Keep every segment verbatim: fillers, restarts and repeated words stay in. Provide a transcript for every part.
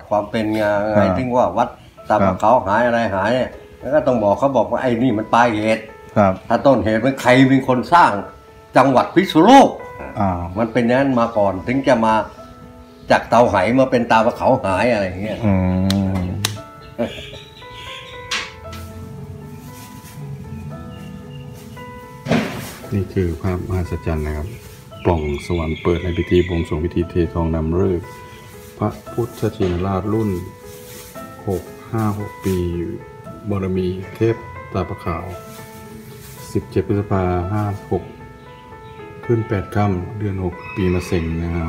ความเป็นไงไงถึงว่าวัดตาเขาหายอะไรหายเนี่ยแล้วก็ต้องบอกเขาบอกว่าไอ้นี่มันปลายเหตุถ้าต้นเหตุมันใครเป็นคนสร้างจังหวัดพิษณุโลกมันเป็นนั้นมาก่อนถึงจะมาจากเตาไหมาเป็นตาเขาหายอะไรอย่างเงี้ยนี่คือภาพมหัศจรรย์นะครับปล่องสวรรค์เปิดในพิธีบวงสรวงพิธีเททองนำฤกษ์พระพุทธชินราชรุ่นหกห้าหกปีบารมีเทพตาประขาวสิบเจ็ดพฤษภาห้าหกขึ้นแปดค่ำเดือนหกปีมะเส็งนะครับ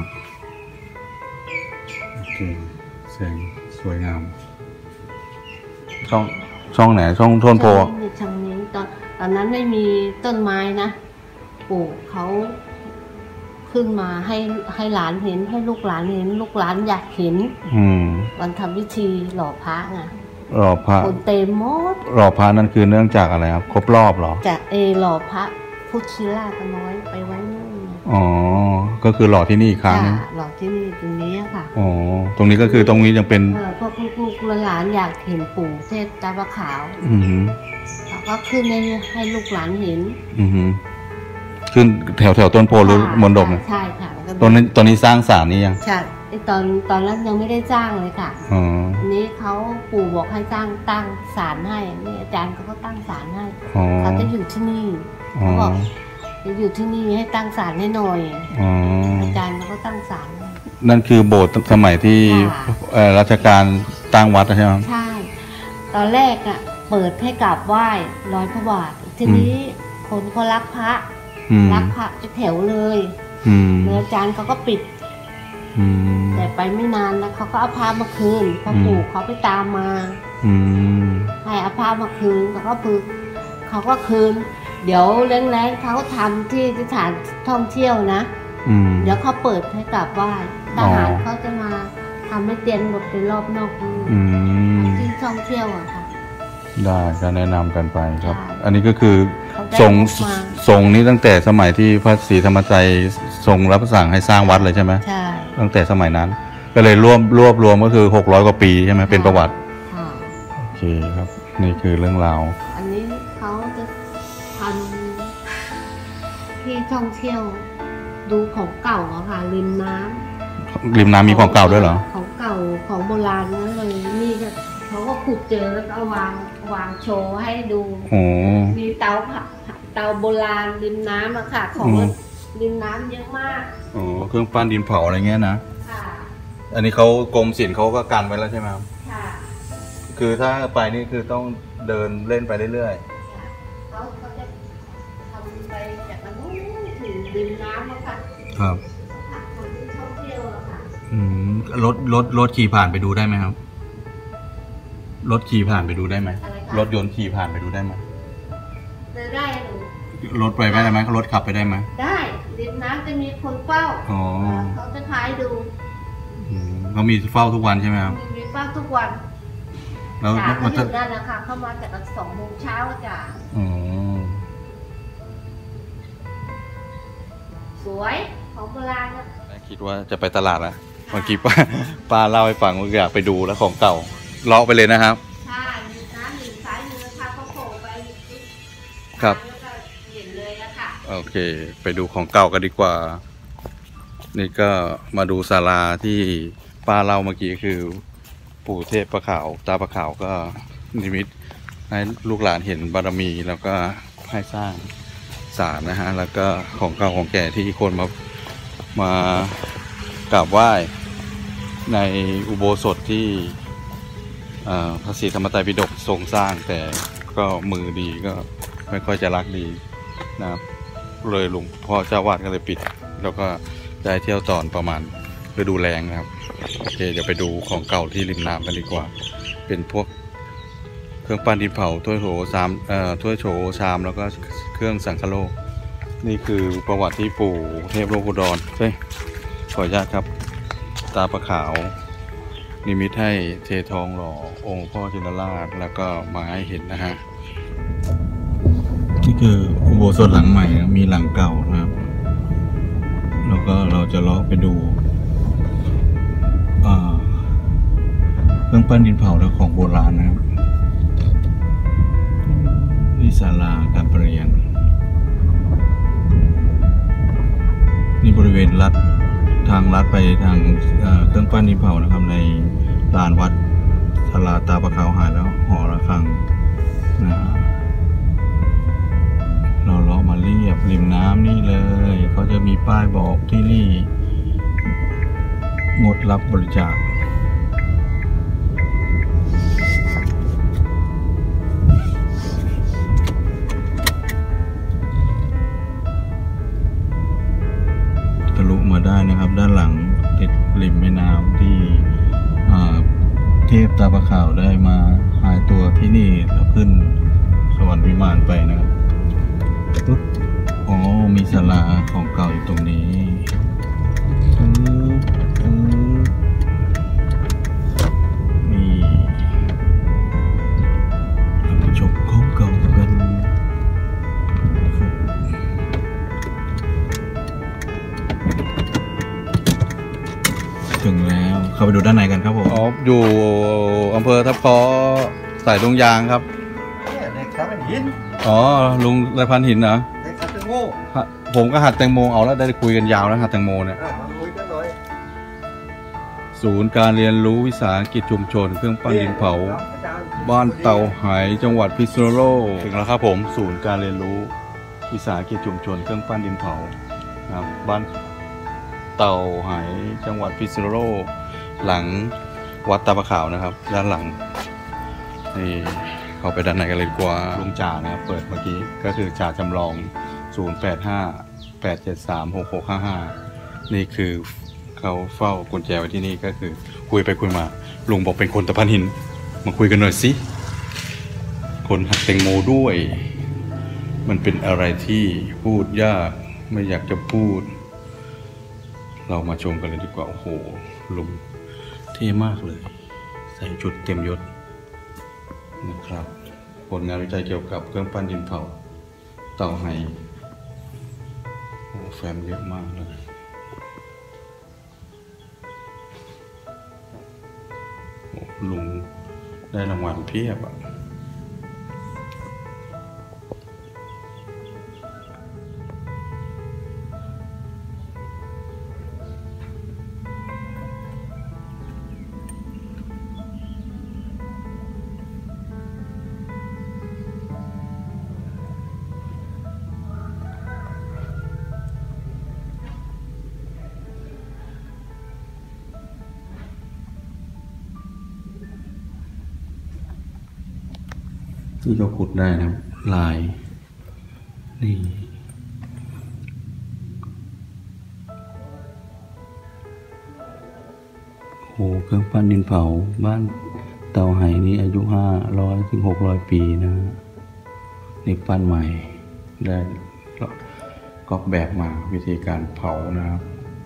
โอเคแสงสวยงามช่องช่องไหนช่องโทนโพช่องนี้ตอนตอนนั้นไม่มีต้นไม้นะปู่เขาขึ้นมาให้ให้หลานเห็นให้ลูกหลานเห็นลูกหลานอยากเห็นวันทำพิธีหล่อพระไงหล่อพระคนเต็มหมดหล่อพระนั่นคือเนื่องจากอะไรครับครบรอบหรอจากเอหล่อพระพุทธชินราชน้อยไปไว้นู่นอ๋อก็คือหล่อที่นี่อีกครั้งหล่อที่นี่ตรงนี้ค่ะอ๋อตรงนี้ก็คือตรงนี้ยังเป็นพวกลูกหลานอยากเห็นปู่เทพตาประขาวอือเขาก็ขึ้นให้ให้ลูกหลานเห็นอือขึ้นแถวแถวต้นโพหรือมณฑปใช่ค่ะตอนนี้ตอนนี้สร้างศาลนี้ยังใช่ตอนตอนนั้นยังไม่ได้จ้างเลยค่ะอ๋ออันนี้เขาปู่บอกให้ตั้งตั้งศาลให้นี่อาจารย์เขาก็ตั้งศาลให้เขาจะอยู่ที่นี่เขาบอกจะอยู่ที่นี่ให้ตั้งศาลให้หน่อยอาจารย์เขาก็ตั้งศาลนั่นคือโบสถ์สมัยที่รัชกาลตั้งวัดใช่ไหมใช่ตอนแรกอ่ะเปิดให้กราบไหว้ร้อยพระบาททีนี้คนก็รักพระรักพระแถวเลยแล้วอาจารย์เขาก็ปิดแต่ไปไม่นานแล้วเขาก็เอาพระมาคืนพ่อปู่เขาไปตามมาให้เอาพระมาคืนเขาก็พึกเขาก็คืนเดี๋ยวแรงๆเขาทำที่สถานท่องเที่ยวนะเดี๋ยวเขาเปิดให้กราบไหว้ทหารเขาจะมาทำให้เตียนหมดเป็นรอบนอกที่ท่องเที่ยวอะค่ะได้ก็แนะนำกันไปครับอันนี้ก็คือทรงทรงนี้ตั้งแต่สมัยที่พระศรีธรรมจัยทรงรับสั่งให้สร้างวัดเลยใช่ไหมใช่ตั้งแต่สมัยนั้นก็เลยรวบรวบรวมก็คือหกร้อยกว่าปีใช่ไหมเป็นประวัติโอเคครับนี่คือเรื่องราวอันนี้เขาจะทำที่ท่องเที่ยวดูของเก่าอะค่ะริมน้ำริมน้ำมีของเก่าด้วยเหรอของเก่าของโบราณนั้นเลยนี่ก็เขาก็ขุดเจอแล้วก็วางวางโชว์ให้ดูมีเตาเตาโบราณริมน้ำอะค่ะของริมน้ำเยอะมากอ๋อเครื่องปั้นดินเผาอะไรเงี้ยนะค่ะอันนี้เขากรมศิลป์เขาก็กันไว้แล้วใช่ไหมครับค่ะคือถ้าไปนี่คือต้องเดินเล่นไปเรื่อยๆเขาเขาจะทำไปจากนู้นถึงริมน้ำอะค่ะครับคนที่ท่องเที่ยวอะค่ะอืมรถรถรถขี่ผ่านไปดูได้ไหมครับรถขี่ผ่านไปดูได้ไหมรถยนต์ขี่ผ่านไปดูได้ไหมได้รถไปได้ไหมรถขับไปได้ไหมได้ริมน้ำจะมีคนเฝ้าเขาจะพายดูเขามีเฝ้าทุกวันใช่ไหมครับมีเฝ้าทุกวันแล้วมาถึงนั่นนะคะเข้ามาจากสองโมงเช้าจ้ะสวยของโบราณนะคิดว่าจะไปตลาดนะเมื่อกี้ป้าป้าเล่าให้ฟังว่าอยากไปดูแล้วของเก่าเลาะไปเลยนะครับใช่น้ำหนึ่งสายมือค่ะเขาโผล่ไปครับเห็นเลยนะคะโอเคไปดูของเก่ากันดีกว่านี่ก็มาดูศาลาที่ป้าเล่าเมื่อกี้คือปู่เทพประขาวตาประขาวก็นิมิตให้ลูกหลานเห็นบารมีแล้วก็ให้สร้างศาลนะฮะแล้วก็ของเก่าของแก่ที่คนมามากราบไหว้ในอุโบสถที่พระศรีธรรมไตรปิฎกทรงสร้างแต่ก็มือดีก็ไม่ค่อยจะรักดีนะครับเลยหลวงพ่อเจ้าวาดก็เลยปิดแล้วก็ได้เที่ยวตอนประมาณฤดูแล้งนะครับโอเคจะไปดูของเก่าที่ริมน้ำกันดีกว่าเป็นพวกเครื่องปั้นดินเผาถ้วยโถชามเอ่อถ้วยโถชามแล้วก็เครื่องสังฆโลกนี่คือประวัติที่ปู่เทพโลกอุดรเฮ้ยขออนุญาตครับตาประขาวนิมิตให้เททองหล่อองค์พ่อชินราชแล้วก็มาให้เห็นนะฮะนี่คืออุโบสถหลังใหม่นะมีหลังเก่านะครับแล้วก็เราจะเลาะไปดูเครื่องปั้นดินเผาและของโบราณนะครับนี่ศาลาการประเรียนนี่บริเวณลัดทางลัดไปทางเครื่องปั้นดินเผานะครับในลานวัดศาลาตาปะขาวหายแล้วหอระฆังนะเราเลาะมาเรียบริมน้ำนี่เลยเขาจะมีป้ายบอกที่นี่งดรับบริจาคทะลุมาได้นะครับด้านหลังติดริมแม่น้ำที่เทพตาปะขาวได้มาหายตัวที่นี่แล้วขึ้นสวรรค์วิมานไปนะครับปุ๊บอ๋อมีศาลาของเก่าอยู่ตรงนี้นี่เราไปชมของเก่ากันถึงแล้วเข้าไปดูด้านในกันครับผมอ๋ออยู่อำเภอทับคอสายดงยางครับเด็กครับหินอ๋อลุงไรพันหินเหรอเด็กขัดแตงโมผมก็หัดแตงโมเอาแล้วได้คุยกันยาวแล้วหัดแตงโมเนี่ยศูนย์การเรียนรู้วิสาหกิจชุมชนเครื่องปั้นดินเผาบ้านเตาหายจังหวัดพิษณุโลกถึงแล้วครับผมศูนย์การเรียนรู้วิสาหกิจชุมชนเครื่องปั้นดินเผานะครับบ้านเตาหายจังหวัดพิษณุโลกหลังวัดตาปะขาวนะครับด้านหลังนี่เข้าไปด้านในกันเลยกว่าลุงจ่านะครับเปิดเมื่อกี้ก็คือจ่าจำลองศูนย์ แปด ห้า แปด เจ็ด สาม หก หก ห้า ห้านี่คือเขาเฝ้ากุญแจไว้ที่นี่ก็คือคุยไปคุยมาลุงบอกเป็นคนตะพันหินมาคุยกันหน่อยสิคนหัดแตงโมด้วยมันเป็นอะไรที่พูดยากไม่อยากจะพูดเรามาชมกันเลยดีกว่าโอ้โหลุงเท่มากเลยใส่ชุดเต็มยศนะครับผลงานวิจัยเกี่ยวกับเครื่องปั้นดินเผาเตาไหโอ้แฟ้มเยอะมากเลยโอ้ลุงได้รางวัลเพียบอ่ะที่เราขุดได้นะลายนี่โหเครื่องปั้นดินเผาบ้านเตาไหนี้อายุห้าร้อยถึงหกร้อยปีนะนี่ปั้นใหม่ได้ก๊อปแบบมาวิธีการเผานะครับ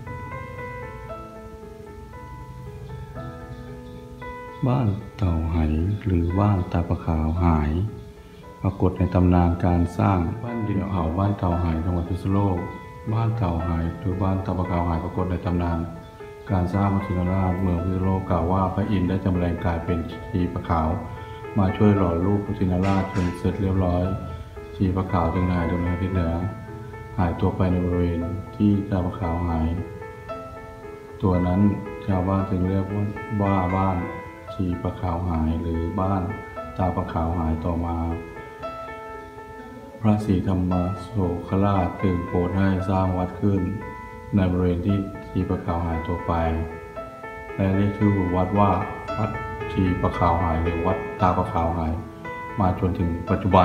บ้านเต่าไหหรือบ้านตาปะขาวหายปรากฏในตำนานการสร้างบ้านดินเผาบ้านเต่าไหจังหวัดพิษณุโลกบ้านเต่าไหหรือบ้านตาปะขาวหายปรากฏในตำนานการสร้างพระชินราชเมืองพิษณุโลกกล่าวว่าพระอินทร์ได้จำแรงกายเป็นชีปะขาวมาช่วยหล่อรูปพระชินราชจนเสร็จเรียบร้อยชีปะขาวจึงหายโดยทิศเหนือหายตัวไปในบริเวณที่ตาปะขาวหายตัวนั้นชาวบ้านจึงเรียกว่าว่าบ้านชีปะขาวหายหรือบ้านตาปะขาวหายต่อมาพระศรีธรรมโสคราชจึงโปรดให้สร้างวัดขึ้นในบริเวณที่ชีปะขาวหายตัวไปและเรียกชื่อวัดว่าวัดชีปะขาวหายหรือวัดตาปะขาวหายมาจนถึงปัจจุบัน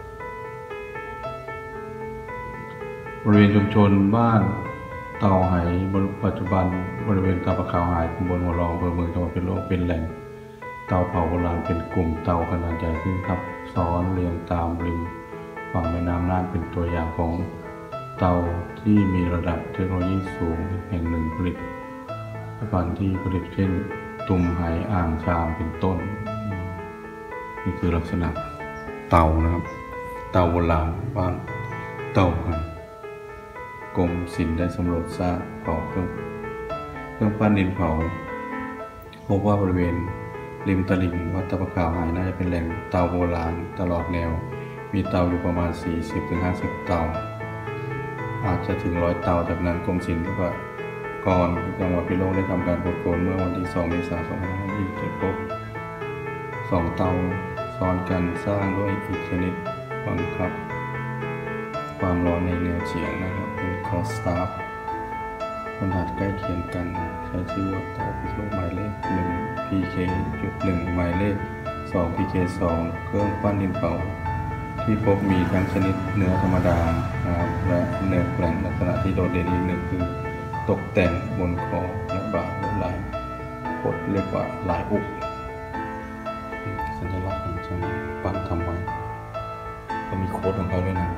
บริเวณชุมชนบ้านเตาไหปัจจุบันบริเวณตาปะขาวหายตำบลหัวรองอำเภอเมืองจังหวัดพิษณุโลกเป็นแหล่งเตาเผาโบราณเป็นกลุ่มเตาขนาดใหญ่ซึ่งทับซ้อนเรียงตามริมฝั่งแม่น้ำน่านเป็นตัวอย่างของเตาที่มีระดับเทคโนโลยีสูงแห่งหนึ่งผลิตภัณฑ์ที่ผลิตเช่นตุ่มไหอ่างชามเป็นต้นนี่คือลักษณะเตานะครับเตาโบราณบ้านเตาไหกรมศิลป์ได้สำรวจซากเผาเครื่องเครื่องปั้นดินเผาพบว่าบริเวณริมตลิ่งวัดตะปะขาวหายน่าจะเป็นแหล่งเตาโบราณตลอดแนวมีเตาอยู่ประมาณ สี่สิบถึงห้าสิบ เตาอาจจะถึงร้อยเตาจากนั้นกรมศิลปากรจังหวัดพิษณุโลกได้ทำการตรวจค้นเมื่อวันที่สองเมษายนสองพันห้าร้อยยี่สิบเจ็ดพบสองเตาซ้อนกันสร้างด้วยอิฐชนิดบังคับความร้อนในแนวเฉียงนะครับเป็นคอสตาร์ขนาดใกล้เคียงกันใช้ชื่อว่าเตาพิษณุโลกหมายเลข หนึ่ง พี เค จุด หนึ่ง หมายเลข สอง พี เค สอง เครื่องปั้นดินเผาที่พบมีทั้งชนิดเนื้อธรรมดานะครับและเนื้อแกร่งลักษณะที่โดดเด่นอีกหนึ่งคือตกแต่งบนคอและบ่าด้วยลายโคตรเรียกว่าลายอุกสัญลักษณ์ของช่างปั้นทำไว้ก็มีโค้ดของเขาด้วยนะ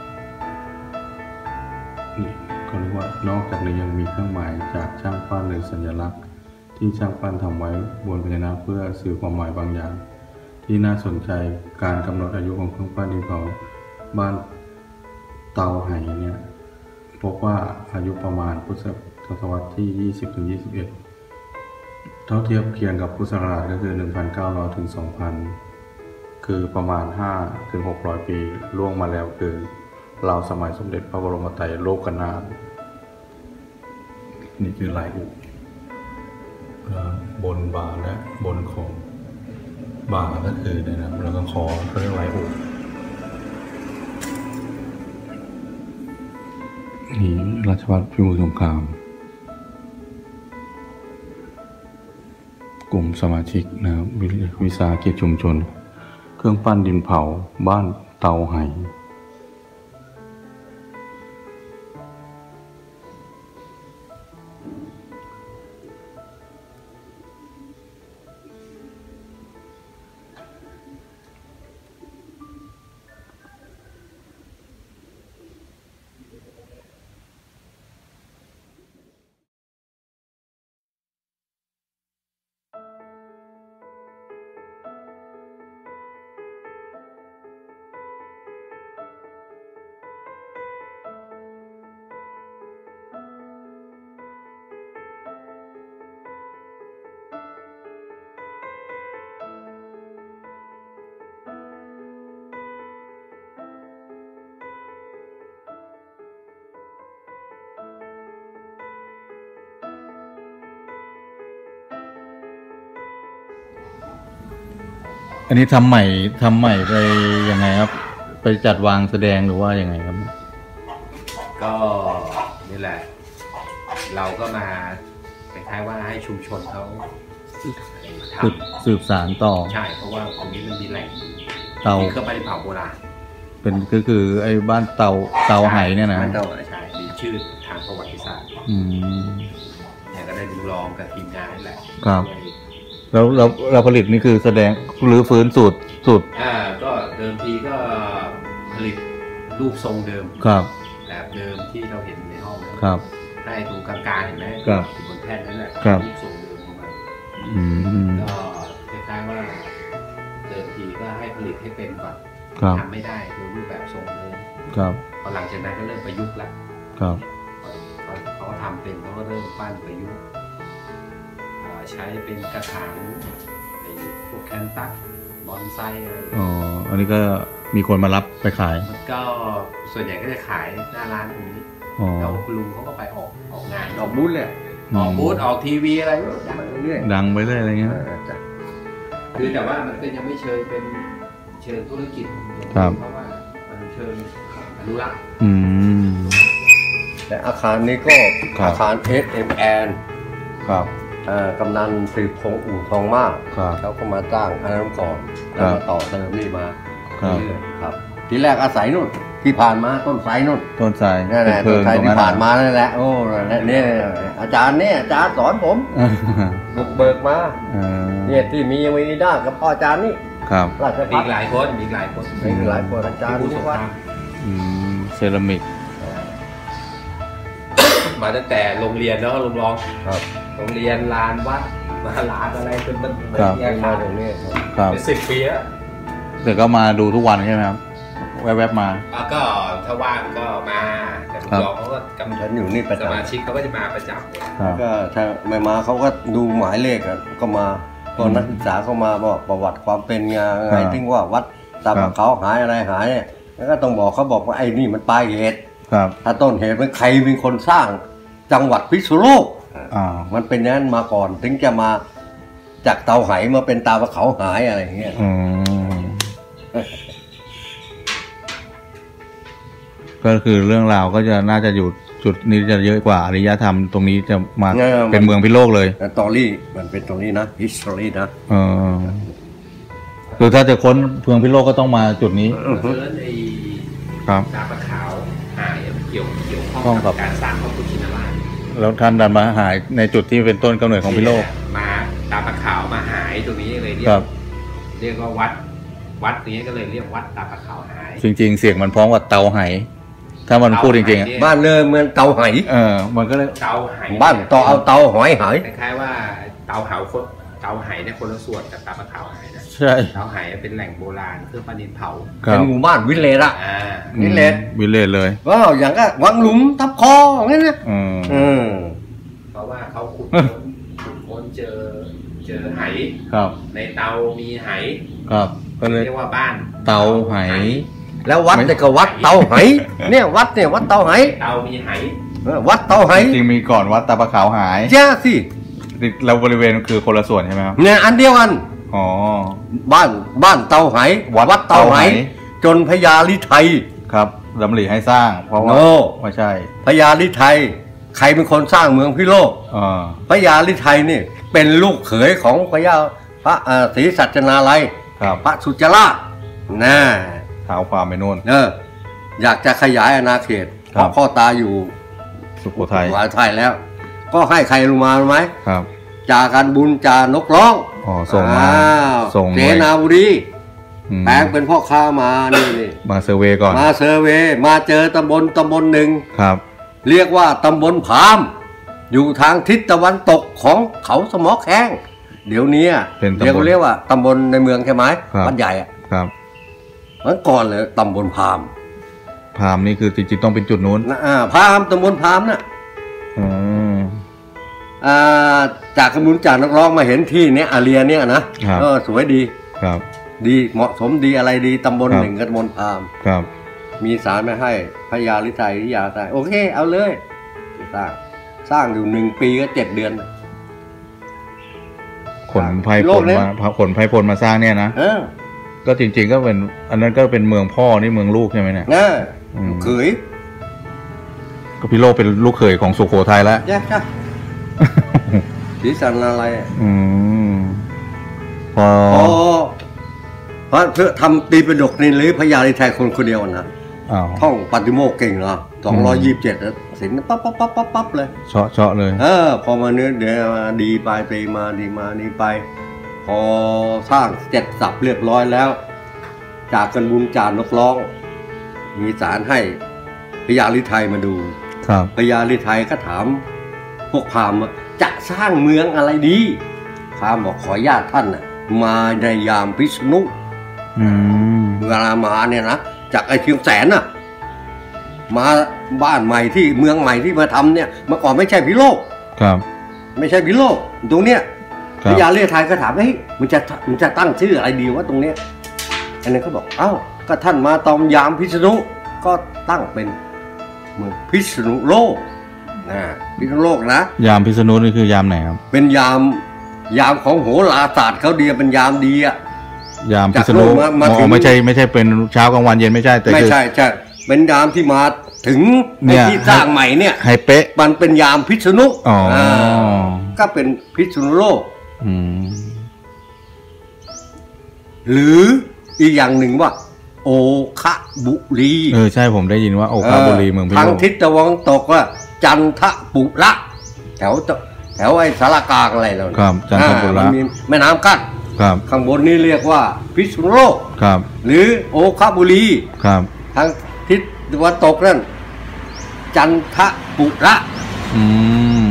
นี่เขาเรียกว่านอกจากนี้ยังมีเครื่องหมายจากช่างปั้นหรือสัญลักษณ์ที่ช่างปั้นทำไว้บนภาชนะเพื่อสื่อความหมายบางอย่างที่น่าสนใจการกำหนดอายุของเครื่องปั้นดินเผาบ้านเตาไหเนี่ยพบว่าอายุประมาณพุทธศตวรรษที่ ยี่สิบถึงยี่สิบเอ็ด เท่าเทียบเคียงกับพุทธศักราชก็คือ หนึ่งพันเก้าร้อย ถึง สองพัน คือประมาณ ห้าถึงหกร้อย ปีล่วงมาแล้วคือราวสมัยสมเด็จพระบรมไตรโลกนาถนี่คือลายอุกบนบ่าและบนคอบ่าก็คือเนี่ยนะแล้วก็คอเขาเรียกลายอุกนี่ราชวัตรพิบูลสงครามกลุ่มสมาชิกนะครับวิสาหกิจชุมชนเครื่องปั้นดินเผาบ้านเตาไหอันนี้ทำใหม่ทำใหม่ไปยังไงครับไปจัดวางแสดงหรือว่ายังไงครับก็นี่แหละเราก็มาคล้ายๆว่าให้ชุมชนเขาทำสืบสานต่อใช่เพราะว่าตรงนี้มันมีแหล่งเตาเครื่องปั้นดินเผาโบราณเป็นก็คือไอ้บ้านเตาเตาไหเนี่ยนะบ้านเตาใช่มีชื่อทางประวัติศาสตร์อืมเนี่ยก็ได้ดูลองกับทีมงานนี่แหละครับแล้วเราเราผลิตนี่คือแสดงหรือฟื้นสูตรสูตรอ่าก็เดิมทีก็ผลิตรูปทรงเดิมครับแบบเดิมที่เราเห็นในห้องครับให้ตรงกลางๆเห็นไหมครับบนแท่นนั่นแหละรูปทรงเดิมของมันก็คล้ายๆว่าเดิมทีก็ให้ผลิตให้เป็นก่อนทำไม่ได้โดยรูปแบบทรงเลยครับพอหลังจากนั้นก็เริ่มประยุกต์ละครับเขาเขาทำเป็นเขาก็เริ่มปั้นประยุกต์ใช้เป็นกระถางในพวกแคนตัสบอนไซอะไรอ๋ออันนี้ก็มีคนมารับไปขายมันก็ส่วนใหญ่ก็จะขายหน้าร้านตรงนี้แล้วคุณลุงเขาก็ไปออกออกงานออกบูธเลยออกบูธออกทีวีอะไรดังไปเรื่อยดังไปเรื่อยอะไรเงี้ยคือแต่ว่ามันก็ยังไม่เชิญเป็นเชิญธุรกิจเพราะว่ามันเชิญอนุรักษ์อืมแต่อาคารนี้ก็อาคาร เอส เอ็ม แอนครับกำนันสืบพงษ์อู่ทองมากเขาก็มาจ้างอันนั้นก่อนแล้วมาต่อเติมนี่มาเรื่อยๆครับทีแรกอาศัยนู่นที่ผ่านมาต้นไทรนู่นต้นไทรนั่นแหละต้นไทรที่ผ่านมานั่นแหละโอ้เนี่ยอาจารย์เนี่ยอาจารย์สอนผมบุกเบิกมาเนี่ยที่มีมีด้ากับพ่ออาจารย์นี่ครับมีหลายคนมีหลายคนมีหลายคนอาจารย์ที่ว่าเซรามิกมาตั้งแต่โรงเรียนเนาะลุงรองโรงเรียนลานวัดมาลานอะไรจนมันแยกมาตรงนี้เป็นสิบปีแล้วเดี๋ยวก็มาดูทุกวันใช่ไหมครับแวบๆมาก็ถ้าว่างก็มาแต่ลุงรองเขาก็กำชันอยู่นี่ประจำสมาชิกเขาก็จะมาประจำเลยก็ถ้าไม่มาเขาก็ดูหมายเลขก็มาโทรก็นักศึกษาเข้ามาบอกประวัติความเป็นไงไงถึงว่าวัดตาเขาหายอะไรหายเนี่ยแล้วก็ต้องบอกเขาบอกว่าไอ้นี่มันปลายเหตุถ้าต้นเหตุมันใครเป็นคนสร้างจังหวัดพิษณุโลกมันเป็นอย่างนั้นมาก่อนถึงจะมาจากเตาไหมาเป็นตาเขาหายอะไรอย่างเงี้ยก็คือเรื่องราวก็จะน่าจะอยู่จุดนี้จะเยอะกว่าอารยธรรมตรงนี้จะมาเป็นเมืองพิโลกเลยสตอรี่มันเป็นตรงนี้นะ history นะเออคือถ้าจะค้นเมืองพิโลกก็ต้องมาจุดนี้ครับตาปะขาวหายเกี่ยวเกี่ยวข้องกับการสร้างพระพุทธชินราชแล้วท่านดันมาหายในจุดที่เป็นต้นกำเนิดของพิโลกมาตาปะขาวมาหายตรงนี้เลยเรียกเรียกว่าวัดวัดนี้ก็เลยเรียกวัดตาปะขาวหายจริงๆเสียงมันพ้องว่าเตาไหถ้ามันพูดจริงๆบ้านเลยเหมือนเตาไหเออมันก็เลยเตาไหบ้านต่อเอาเตาหอยหายคล้ายๆว่าเตาเหาเตาไหเนี่ยคนละส่วนกับตาปะขาวหายนะใช่เตาไหเป็นแหล่งโบราณเพื่อประดิษฐ์เผาเป็นหมู่บ้านวิเลศอะวิเลศวิเลศเลยก็อย่างก็วังหลุมทับคออย่างนี้นะอืมเพราะว่าเขาขุดขุดค้นเจอเจอไหครับในเตามีไหครับก็เลยเรียกว่าบ้านเตาไหแล้ววัดเนี่ยก็วัดเตาไหเนี่ยวัดเนี่ยวัดเตาไหเตามีไหวัดเตาไหจริงมีก่อนวัดตาปะขาวหายใช่สิเราบริเวณคือคนละส่วนใช่ไหมครับเนี่ยอันเดียวกันอ๋อบ้านบ้านเตาไหวัดเตาไหจนพญาลิไทยครับดำริให้สร้างเพราะว่าไม่ใช่พญาลิไทยใครเป็นคนสร้างเมืองพิโลกพญาลิไทยนี่เป็นลูกเขยของพญาพระศรีสัชนาลัยพระสุจราชน่าเท้าความไปโน่นเอออยากจะขยายอาณาเขตเพราะพ่อตาอยู่สุโขทัยสุโขทัยแล้วก็ให้ใครรู้มารู้ไหมครับจากันบุญจานกร้องอ๋อส่งมาส่งเสนาบุรีแปลงเป็นพ่อค้ามานี่นี่มาเซอร์เวย์ก่อนมาเซอร์เวย์มาเจอตำบลตำบลหนึ่งครับเรียกว่าตำบลผามอยู่ทางทิศตะวันตกของเขาสมอแข้งเดี๋ยวนี้เรียกเรียกว่าตำบลในเมืองใช่ไหมวัดใหญ่อ่ะครับเมื่อก่อนเลยตำบลพามพามนี่คือจริงๆต้องเป็นจุดนู้นอ่าพามตำบลพามน่ะอืมอ่าจากขบุญจากนักร้องมาเห็นที่เนี้ยอาเรียเนี่ยนะก็สวยดีครับดีเหมาะสมดีอะไรดีตำบลหนึ่งกับตำบลพามครับมีศาลไม่ให้พญาลิไทยริยาไทยโอเคเอาเลยสร้างสร้างอยู่หนึ่งปีก็เจ็ดเดือนขนไพพลมาขนไพพลมาสร้างเนี่ยนะก็จริงๆก็เป็นอันนั้นก็เป็นเมืองพ่อนี่เมืองลูกใช่ไหมเนี่ยนะเขยก็พี่โลกเป็นลูกเขยของสุโขทัยแล้วใช่ใช่ศรีสันอะไรอืมพอเพราะเพื่อทำตีเป็นดกนี่หรือพญาลิไทยคนคนเดียวนะท่องปฏิโมกข์เก่งนะสองร้อยยี่สิบเจ็ดสินปั๊บปั๊บปั๊บปั๊บปั๊บเลยเฉาะเฉาะเลยเออพอมาเนื้อเดี๋ยวดีไปไปมาดีมาดีไปพอสร้างเสร็จสับเรียบร้อยแล้วจากกันบุญจานนกร้องมีศาลให้พญาลิไทยมาดูพญาลิไทยก็ถามพวกพราหมณ์จะสร้างเมืองอะไรดีพราหมณ์บอกขอญาติท่านน่ะมาในยามพิษณุเวลามาเนี่ยนะจากไอ้เชียงแสนน่ะมาบ้านใหม่ที่เมืองใหม่ที่มาทำเนี่ยเมื่อก่อนไม่ใช่พิโลกครับไม่ใช่พิโลกตรงเนี้ยพญาลิไทยก็ถามเฮ้ยมันจะมันจะตั้งชื่ออะไรดีวะตรงเนี้ยอันนี้เขาบอกเอ้าก็ท่านมาตอมยามพิษณุก็ตั้งเป็นเมืองพิษณุโลกนะพิษณุโลกนะยามพิษณุนี่คือยามไหนครับเป็นยามยามของโหราศาสตร์เขาดีเป็นยามดีอะยามพิษณุไม่ใช่ไม่ใช่เป็นเช้ากลางวันเย็นไม่ใช่แต่ไม่ใช่ใช่เป็นยามที่มาถึงที่สร้างใหม่เนี่ยให้เป๊ะมันเป็นยามพิษณุก็เป็นพิษณุโลกหรืออีกอย่างหนึ่งว่าโอคะบุรีเออใช่ผมได้ยินว่าโอคะบุรีเมืองพิโลกทางทิศตะวันตกว่าจันทปุระแถวแถวไอ้สารกลางอะไรแล้วครับจันทปุระมีแม่น้ำกั้นครับข้างบนนี้เรียกว่าพิษณุโลกครับหรือโอคะบุรีครับทางทิศตะวันตกนั่นจันทปุระอืม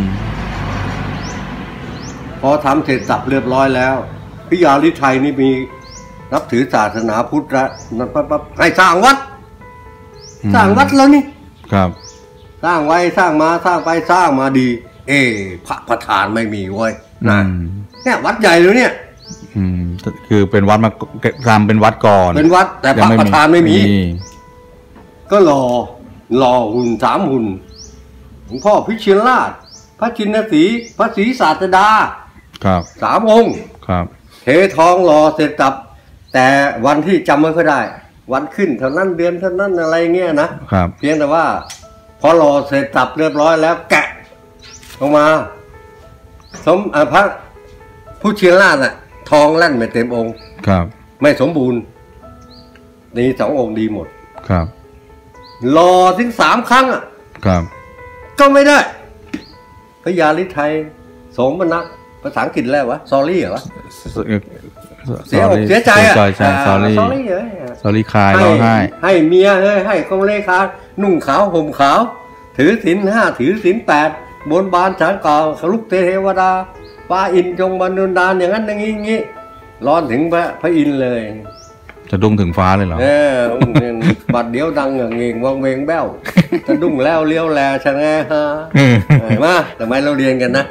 พอทำเสร็จสับเรียบร้อยแล้วพญาลิไทยนี่มีนับถือศาสนาพุทธละนั่นปั๊บให้สร้างวัดสร้างวัดแล้วนี่ครับสร้างไว้สร้างมาสร้างไปสร้างมาดีเอพระประธานไม่มีเว้ยนะเนี่ยวัดใหญ่เลยเนี่ยอืมคือเป็นวัดมาทำเป็นวัดก่อนเป็นวัดแต่พระประธานไม่มีก็รอรอหุ่นสามหุ่นหลวงพ่อพิเชียรราชพระจินสีพระศรีศาสดาครับสามองค์ครับเททองรอเสร็จกลับแต่วันที่จำไม่ค่อยได้วันขึ้นเท่านั้นเดือนเท่านั้นอะไรเงี้ยนะครับเพียงแต่ว่าพอรอเสร็จกลับเรียบร้อยแล้วแกะออกมาสมพระผู้เชียรราชน่ะทองแล่นไม่เต็มองค์ครับไม่สมบูรณ์นี่สององค์ดีหมดครับรอถึงสามครั้งอ่ะครับก็ไม่ได้พระยาฤทัยโสมนัสภาษาอังกฤษแล้ววะซอรี่เหรอวะเสียอกเสียใจอ่ะซอรี่ซอรี่เลยซอรี่คายร้องไห้ให้เมียเฮ้ยให้กองเลขานุ่งขาวห่มขาวถือศีลห้าถือศีลแปดบนบานฉันกล่าวขลุกเทวดาฟ้าอินจงบันดาลดานอย่างนั้นอย่างนี้อย่างนี้ร้อนถึงพระพระอินเลยจะดุ้งถึงฟ้าเลยเหรอเออบัดเดี๋ยวดังอย่างเงี้ยวังเวงแบ้วจะดุ้งแล้วเลี้ยวแลชะแง่ฮะมาแต่ไม่เราเรียนกันนะ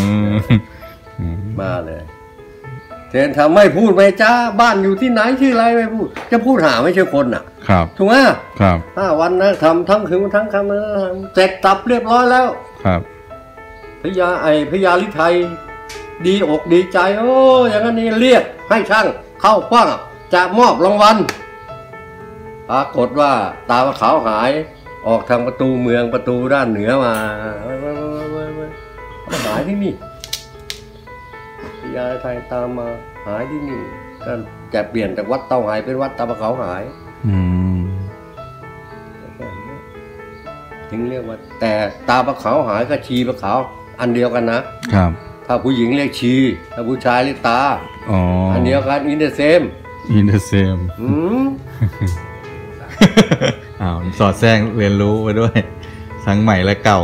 มาเลยเทนทำไม่พูดไม่จ้าบ้านอยู่ที่ไหนชื่ออะไรไม่พูดจะพูดหาไม่ใช่คนน่ะครับถูกไหมครับห้าวันนะทำทั้งคืนทั้งคำเสร็จตับเรียบร้อยแล้วครับพญาไอพญาฤทัยดีอกดีใจโอ้อย่างนั้นนี่เรียกให้ช่างเข้าคว้างจะมอบรางวัลปรากฏว่าตาขาวหายออกทางประตูเมืองประตูด้านเหนือมาหายที่นี่พญาฤทัยตามมาหายที่นี่ก็จะเปลี่ยนจากวัดเตาหายเป็นวัดตาขาวหายอืมถึงเรียกว่าแต่ตาปลาขาวหายกับชีปลาขาวอันเดียวกันนะครับถ้าผู้หญิงเรียกชีถ้าผู้ชายเรียกตาอ๋ออันเดียวกันอินเดอร์เซมอินเดอร์เซมอืมอ้าวสอดแทรกเรียนรู้ไปด้วยทั้งใหม่และเก่า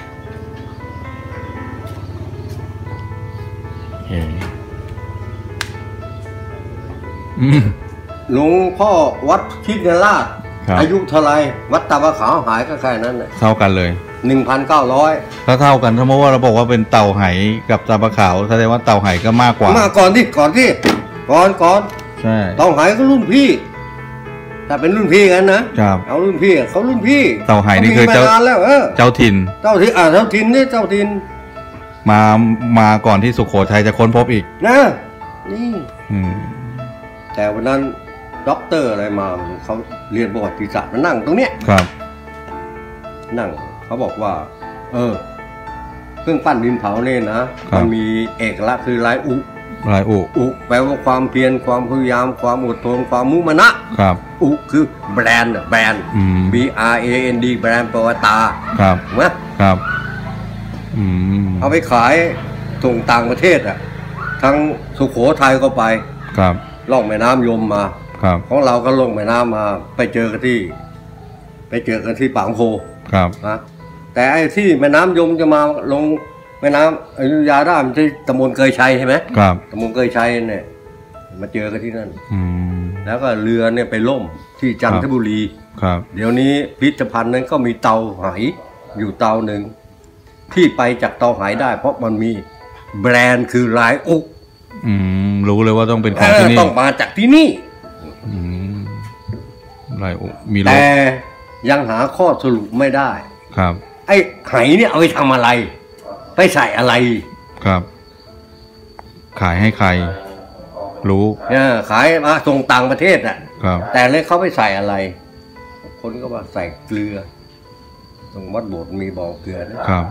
หลวงพ่อวัดชินราชอายุเท่าไรวัดตาปลาขาวหายก็แค่นั้นเท่ากันเลยหนึ่งพันเก้าร้อยถ้าเท่ากันถ้าเมื่อว่าเราบอกว่าเป็นเต่าไหกับตาปลาขาวแสดงว่าเต่าไหก็มากกว่ามาก่อนที่ก่อนที่ก่อนก่อนใช่เต่าไหก็รุ่นพี่ถ้าเป็นรุ่นพี่กันนะครับเอารุ่นพี่เขารุ่นพี่เต่าไหนี่คือเจ้าเจ้าถิ่นเจ้าถิ่นอ่าเจ้าถิ่นนี่เจ้าถิ่นมามาก่อนที่สุโขทัยจะค้นพบอีกนะนี่แต่วันนั้นด็อกเตอร์อะไรมาเขาเรียนประวัติศาสตร์มานั่งตรงเนี้ยครับนั่งเขาบอกว่าเออเครื่องปั้นดินเผาเนี่ยนะมันมีเอกลักษณ์คือลายอุลายอุอุแปลว่าความเพียรความพยายามความอดทนความมุ่งมั่นครับอุคือแบรนด์แบรนด์ B R A N D แบรนด์แปลว่าตาครับถูกไหมครับเอาไปขายส่งต่างประเทศอ่ะทั้งสุโขทัยก็ไปครับล่องแม่น้ำยมมาของเราก็ลงแม่น้ำมาไปเจอกันที่ไปเจอกันที่ปางโพครับนะแต่ไอ้ที่แม่น้ำยมจะมาลงแม่น้ำอยุธยาได้มันที่ตำบลเกยชัยใช่ไหมครับตำบลเกยชัยเนี่ยมาเจอกันที่นั่นแล้วก็เรือเนี่ยไปล่มที่จันทบุรีครับเดี๋ยวนี้พิพิธภัณฑ์นั้นก็มีเตาไหอยู่เตาหนึ่งที่ไปจากเตาไหได้เพราะมันมีแบรนด์คือลายอุอืมรู้เลยว่าต้องเป็นของที่นี่ต้องมาจากที่นี่ลายอุมีแต่ยังหาข้อสรุปไม่ได้ครับไอ้ไหเนี่ยเอาไปทำอะไรไปใส่อะไรครับขายให้ใครรู้เนี่ยขายมาส่งต่างประเทศอ่ะครับแต่เลยเขาไปใส่อะไรคนก็ว่าใส่เกลือตรงวัดโบสถ์มีบ่อเกลือนะครับ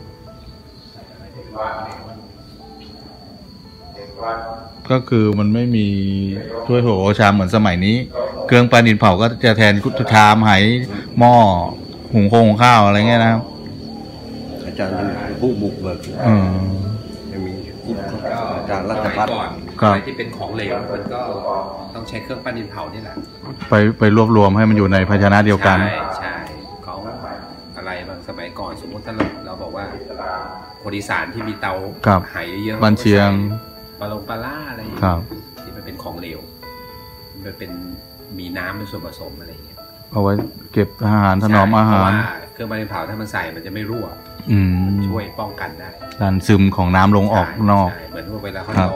ก็คือมันไม่มีถ้วยโถชามเหมือนสมัยนี้เครื่องปั้นดินเผาก็จะแทนชามไหหม้อหุงโคงข้าวอะไรเงี้ยนะครับอาจารย์เป็นผู้บุกเบิกจะมีอาจารย์รัตพัฒน์อะไรที่เป็นของเหลวมันก็ต้องใช้เครื่องปั้นดินเผานี่แหละไปไปรวบรวมให้มันอยู่ในภาชนะเดียวกันใช่ใช่เขาอะไรบางสมัยก่อนสมมติถ้าเราเราบอกว่าคนอีสานที่มีเตาไหเยอะๆบ้านเชียงปลาลงปลาล่าอะไรอย่างเงี้ยที่มันเป็นของเหลวมันเป็นมีน้ำเป็นส่วนผสมอะไรอย่างเงี้ยเอาไว้เก็บอาหารถนอมอาหารเครื่องปั้นดินเผาถ้ามันใส่มันจะไม่รั่วช่วยป้องกันได้การซึมของน้ำลงออกนอกเหมือนว่าเวลาเขาดอง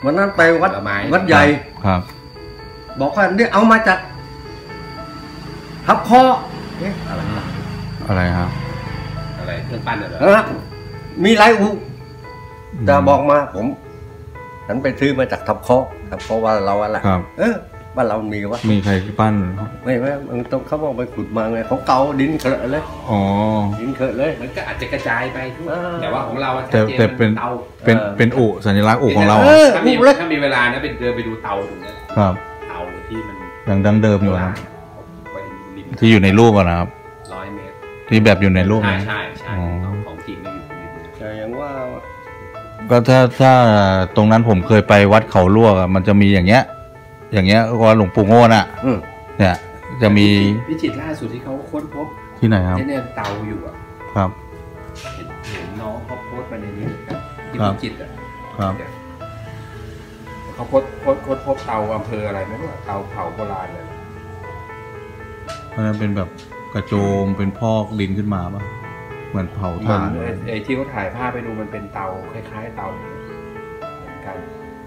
วันนั้นไปวัดวัดใหญ่ครับบอกว่าเนี่ยเอามาจากทับคอเอ๊ะอะไรอะไรครับอะไรเครื่องปั้นเหรอมีไรอุจะบอกมาผมฉันไปซื้อมาจากทับคอทับคอว่าเราอะไรเออบ้านเรามีวะมีใครปั้นไม่ไม่มันต้องเขาบอกไปขุดมาไงเขาเกาดินเคอะเลยอ๋อดินเคอะเลยมันก็อาจจะกระจายไปแต่ว่าของเราแต่แต่เป็นเป็นเป็นอุสัญลักษณ์อุของเราถ้ามีถ้ามีเวลานะเป็นเดินไปดูเตาตรงนี้ครับเตาที่มันยังดั้งเดิมอยู่นะที่อยู่ในรูปนะครับร้อยเมตรที่แบบอยู่ในรูปใช่ใช่ใช่ของจริงไม่อยู่แต่ยังว่าก็ถ้าถ้าตรงนั้นผมเคยไปวัดเขาลวกอ่ะมันจะมีอย่างเงี้ยอย่างเงี้ยว่าหลวงปู่โง่น่ะเนี่ยจะมีวิจิตรล่าสุดที่เขาค้นพบที่ไหนครับเนี่ยเตาอยู่อ่ะครับเห็นเห็นน้องเขาโพสต์มาในนี้ที่วิจิตรอ่ะครับเขาโพสต์โพสต์พบเตาอำเภออะไรไม่รู้เตาเผาโบราณเลยเพราะนั้นเป็นแบบกระโจมเป็นพอกดินขึ้นมาป่ะเหมือนเผาถ่านไอ้ที่เขาถ่ายภาพไปดูมันเป็นเตาคล้ายๆเตาเหมือนกัน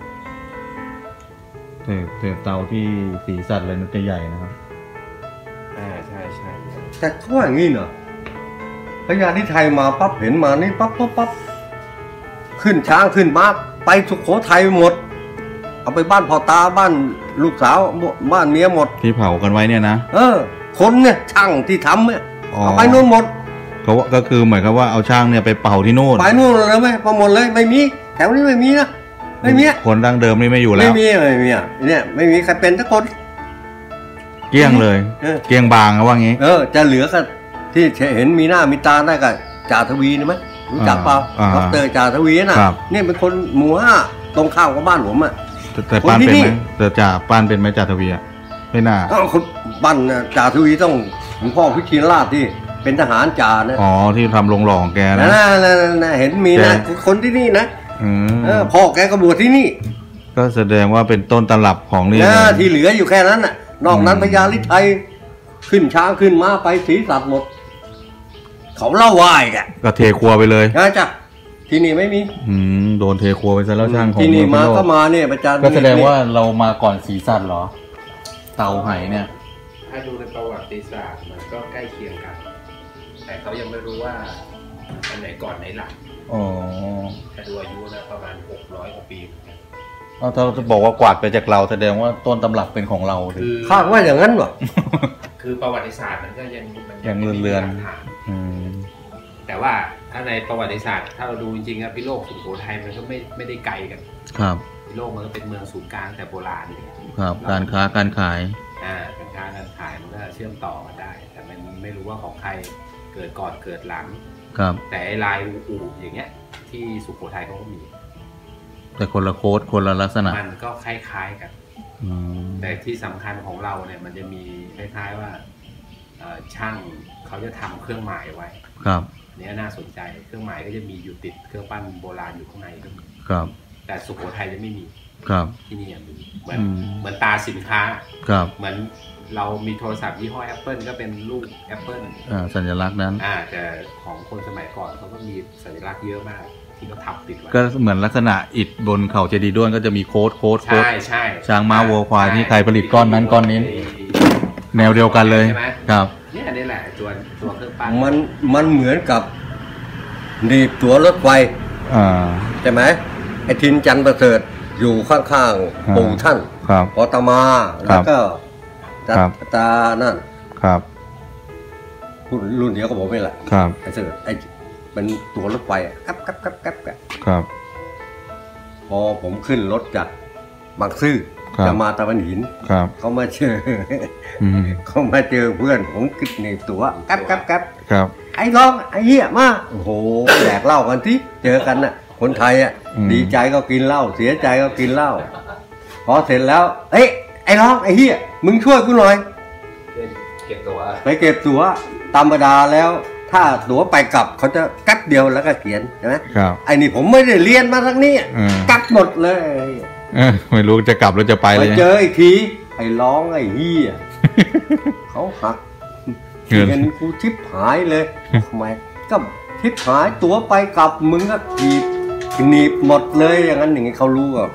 แต่แต่เตาที่สีสัตว์อะไรนั่นจะใหญ่นะครับอ่าใช่ใช่แต่เขาว่าอย่างนี้เนอะพญาธิไทยมาปั๊บเห็นมานี่ปั๊บปั๊บปั๊บขึ้นช้างขึ้นม้าไปสุโขทัยหมดเอาไปบ้านพ่อตาบ้านลูกสาวบ้านเมียหมดที่เผากันไว้เนี่ยนะเออคนเนี่ยช่างที่ทำเนี่ยเอาไปนู่นหมดเขาก็คือเหมือนกับว่าเอาช่างเนี่ยไปเผาที่นู่นไปนู่นเลยไหมพอหมดเลยไม่มีแถวนี้ไม่มีนะไม่มีคนดั้งเดิมนี่ไม่อยู่แล้วไม่มีไม่มีอ่ะเนี่ยไม่มีใครเป็นสักคนเกลี้ยงเลยเกลี้ยงบางนะว่างี้เออจะเหลือก็ที่เห็นมีหน้ามีตาได้ก็จ่าทวีนะไหมรู้จักเปล่าดรจ่าทวีน่ะนี่เป็นคนหมู่ห้าตรงข้ามกับบ้านผมอ่ะแต่ป้านเป็นไหมแต่จ่าป้านเป็นไหมจ่าทวีอ่ะไม่น่าก็คนบ้านจ่าทวีต้องหลวงพ่อพิชิตราชที่เป็นทหารจ่านะอ๋อที่ทำลงหล่อของแกนะน่ะเห็นมีนะคนที่นี่นะเออพ่อแกก็บวชที่นี่ก็แสดงว่าเป็นต้นตำรับของนี่ที่เหลืออยู่แค่นั้นน่ะนอกนั้นพญาฤทัยขึ้นช้างขึ้นม้าไปศรีสัตว์หมดเขาเล่าไหว้แกก็เทครัวไปเลยนะจ๊ะที่นี่ไม่มีอืมโดนเทครัวไปซะแล้วช่างของที่นี่มาก็มาเนี่ยประจานก็แสดงว่าเรามาก่อนศรีสัตว์เหรอเตาไหเนี่ยถ้าดูในประวัติศาสตร์มันก็ใกล้เคียงกันแต่เขายังไม่รู้ว่าอันไหนก่อนไหนหลังอ๋อถ้าดูอายุนะประมาณหกร้อยกว่าปีเหมือนกันถ้าจะบอกว่ากวาดไปจากเราแสดงว่าต้นตำรับเป็นของเราคือคาดว่าอย่างนั้นวะคือประวัติศาสตร์มันก็ยังมันยังเลื่อนๆแต่ว่าถ้าในประวัติศาสตร์ถ้าเราดูจริงๆครับพิโลกสุโขทัยมันก็ไม่ไม่ได้ไกลกันครับพิโลกมันก็เป็นเมืองศูนย์กลางแต่โบราณนี่ครับการค้าการขายอ่าการค้าการขายมันก็เชื่อมต่อกันได้แต่มันไม่รู้ว่าของใครเกิดก่อนเกิดหลังครับแต่ลายอู่อย่างเงี้ยที่สุโขทัยเขาก็มีแต่คนละโค้ดคนละลักษณะมันก็คล้ายๆกันแต่ที่สำคัญของเราเนี่ยมันจะมีคล้ายๆว่าช่างเขาจะทำเครื่องหมายไว้ครับนี่น่าสนใจเครื่องหมายก็จะมีอยู่ติดเครื่องปั้นโบราณอยู่ข้างในก็มีครับแต่สุโขทัยจะไม่มีครับที่นี่มีเหมือนเหมือนตาสินค้าครับเหมือนเรามีโทรศัพท์ยี่ห้อ Apple ก็เป็นรูป Apple อ่าสัญลักษณ์นั้นอ่าแต่ของคนสมัยก่อนเขาก็มีสัญลักษณ์เยอะมากที่เขาทับติดไว้ก็เหมือนลักษณะอิฐบนเขาเจดีย์ด้วนก็จะมีโค้ดโค้ดโค้ดใช่ใช่ช้างม้าวัวควายที่ใครผลิตก้อนนั้นก้อนนี้แนวเดียวกันเลยครับเนี่ยนี่แหละตัวตัวเครื่องปั้นมันมันเหมือนกับหนีบตัวรถไฟอ่าใช่ไหมไอ้ทินจันทร์ประเสริฐอยู่ข้างๆปู่ท่านพอตมาแล้วก็ตานั่นครับรุ่นเดียวกับผมนี่แหละครับไอ้เสือไอ้เป็นตัวรถไฟกับกับกับกับกับครับพอผมขึ้นรถจากบางซื่อจะมาตะวันหินเขามาเจอเขามาเจอเพื่อนผมกินในตัวกับกับกับครับไอ้ร้องไอ้เหี้ยมาโอ้โหแดกเหล้ากันที่เจอกันน่ะคนไทยอ่ะดีใจก็กินเหล้าเสียใจก็กินเหล้าพอเสร็จแล้วเอ้ยไอ้ร้องไอ้เหี้ยมึงช่วยกูหน่อยเก็บตั๋วไปเก็บตั๋วตามธรรมดาแล้วถ้าตั๋วไปกลับเขาจะกัดเดียวแล้วก็เขียนใช่ไหมครับไอ้นี่ผมไม่ได้เรียนมาทั้งนี้กัดหมดเลยไม่รู้จะกลับหรือจะไปเลยเจออีกทีไอ้ร้องไอ้เหี้ยเขาหักเงินกูชิบหายเลยทำไมก็ชิบหายตั๋วไปกลับมึงก็ขีดหนีบหมดเลยอย่างนั้นอย่างนี้เขารู้ว่าใคร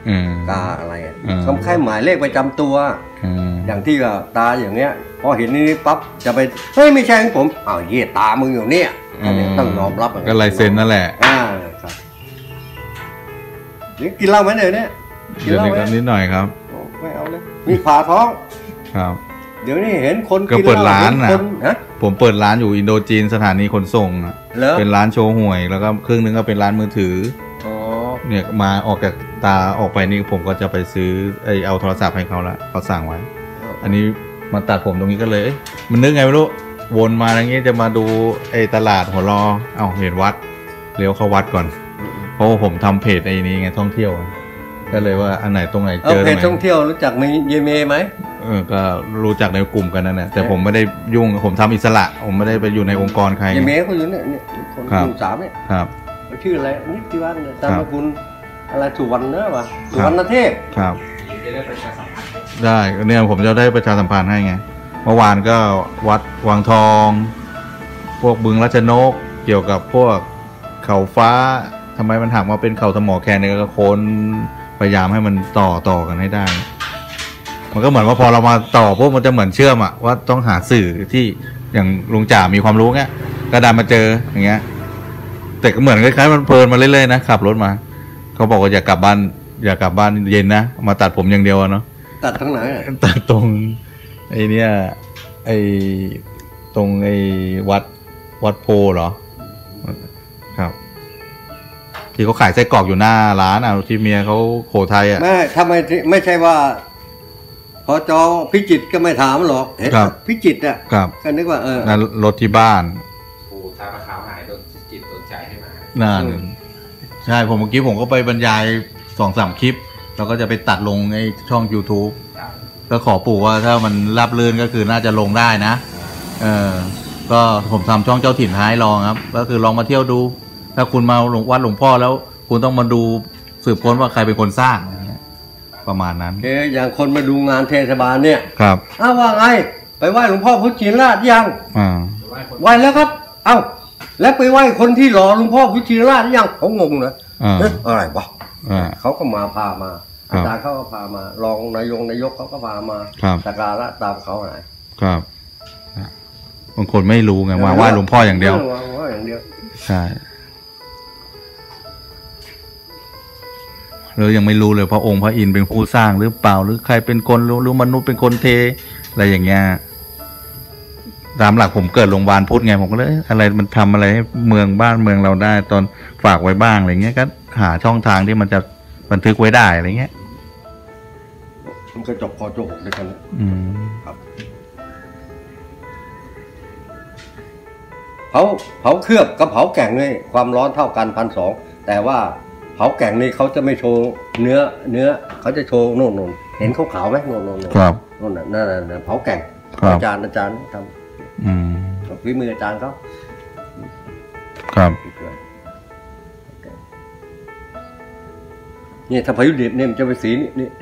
กาอะไรเขาแค่หมายเลขประจำตัวอย่างที่ตาอย่างเงี้ยพอเห็นนี่ปั๊บจะไปเฮ้ยไม่ใช่ของผมอ้าวเย่ตามึงอยู่เนี่ยต้องยอมรับก็ลายเซ็นนั่นแหละอ่าครับนี่กินเหล้าไหมเนี่ยเนี่ยกินเหล้าไหมนิดหน่อยครับไม่เอาเลยมีผ่าท้องครับเดี๋ยวนี้เห็นคนก็เปิดร้านนะผมเปิดร้านอยู่อินโดจีนสถานีขนส่งอ่ะเป็นร้านโชว์หวยแล้วก็ครึ่งนึงก็เป็นร้านมือถือเนี่ยมาออกจากตาออกไปนี่ผมก็จะไปซื้อไอเอาโทรศัพท์ให้เขาละเขาสั่งไว้อันนี้มาตัดผมตรงนี้ก็เลยมันนึกไงไม่รู้วนมาอย่างงี้จะมาดูไอตลาดหัวรอเอ้าเห็นวัดเลี้ยวเข้าวัดก่อนเพราะว่าผมทำเพจไอ้นี้ไงท่องเที่ยวก็เลยว่าอันไหนตรงไหนเจอเพจท่องเที่ยวรู้จักมีเยเมไหมเออก็รู้จักในกลุ่มกันนั่นแหละแต่ผมไม่ได้ยุ่งผมทำอิสระผมไม่ได้ไปอยู่ในองค์กรใครเยเมเขาอยู่เนี่ยคนกลุ่มสามเนี่ยครับชื่ออะไรนิติวัฒน์ตามคุณอะไรสุวรรณเนอะวะสุวรรณเทพครับได้เนี่ยผมจะได้ประชาสัมพันธ์ให้ไงเมื่อวานก็วัดวังทองพวกบึงรัชนกเกี่ยวกับพวกเขาฟ้าทำไมมันถามว่าเป็นเขาสมอแคนเนี่ยก็คนพยายามให้มันต่อต่อกันให้ได้มันก็เหมือนว่าพอเรามาต่อพวกมันจะเหมือนเชื่อมอะว่าต้องหาสื่อที่อย่างลุงจ่ามีความรู้เงี้ยก็ดันมาเจออย่างเงี้ยแต่ก็เหมือนคล้ายๆมันเพลินมาเรื่อยๆนะขับรถมาเขาบอกว่าอย่ากลับบ้านอย่ากลับบ้านเย็นนะมาตัดผมอย่างเดียวเนาะตัดทั้งไหนตัดตรงไอ้นี่ไอ้ตรงไอ้วัดวัดโพเหรอครับที่เขาขายไส้กรอกอยู่หน้าร้านอ่ะที่เมียเขาโขทัยอ่ะไม่ทำไมไม่ใช่ว่าพอจอพิจิตรก็ไม่ถามหรอกเห็นพิจิตรอ่ะก็นึกว่าเออรถที่บ้านโอ้ตาขาวหายโดนจิตโดนใจให้มานั่นใช่ผมเมื่อกี้ผมก็ไปบรรยายสองสามคลิปแล้วก็จะไปตัดลงในช่อง YouTube ก็ขอปู่ว่าถ้ามันรับลื่นก็คือน่าจะลงได้นะเออก็ผมทำช่องเจ้าถิ่นท้ายลองครับก็คือลองมาเที่ยวดูถ้าคุณมาหลวงวัดหลวงพ่อแล้วคุณต้องมาดูสืบค้นว่าใครเป็นคนสร้างประมาณนั้นเอออย่างคนมาดูงานเทศบาลเนี่ยครับอ้าวว่าไงไปไหว้หลวงพ่อพุทธชินราชยังอ่าไหว้แล้วครับเอ้าแล้วไปไหว้คนที่หล่อหลวงพ่อพุทธชินราชยังเขางงนะเอ๊ะอะไรวะเขาก็มาพามาอาจารย์เขาก็พามารองนายกนายกเขาก็พามาสักการะตามเขาหายครับบางคนไม่รู้ไงว่าไหว้หลวงพ่ออย่างเดียวไหว้อย่างเดียวใช่เรายังไม่รู้เลยพระองค์พระอินทร์เป็นผู้สร้างหรือเปล่าหรือใครเป็นคนหรือมนุษย์เป็นคนเทอะไรอย่างเงี้ยตามหลักผมเกิดโรงพยาบาลพุทธไงผมก็เลยอะไรมันทำอะไรให้เมืองบ้านเมืองเราได้ตอนฝากไว้บ้างอะไรเงี้ยก็หาช่องทางที่มันจะบันทึกไว้ได้อะไรเงี้ยมันก็จบพอจบด้วยกันอืมครับเผาเผาเคลือบกับเผาแก่งนี่ความร้อนเท่ากันพันสองแต่ว่าเผาแก่งนี่เขาจะไม่โชว์เนื้อเนื้อเขาจะโชว์โน่นโน่นเห็นขาวๆไหมโน่นโน่นครับโน่นนั่นนั่นเผาแก่งอาจารย์อาจารย์ทำอืมฝีมืออาจารย์เขาครับนี่ถ้าพายุดิบเนี่ยมันจะไปสีนี่นี่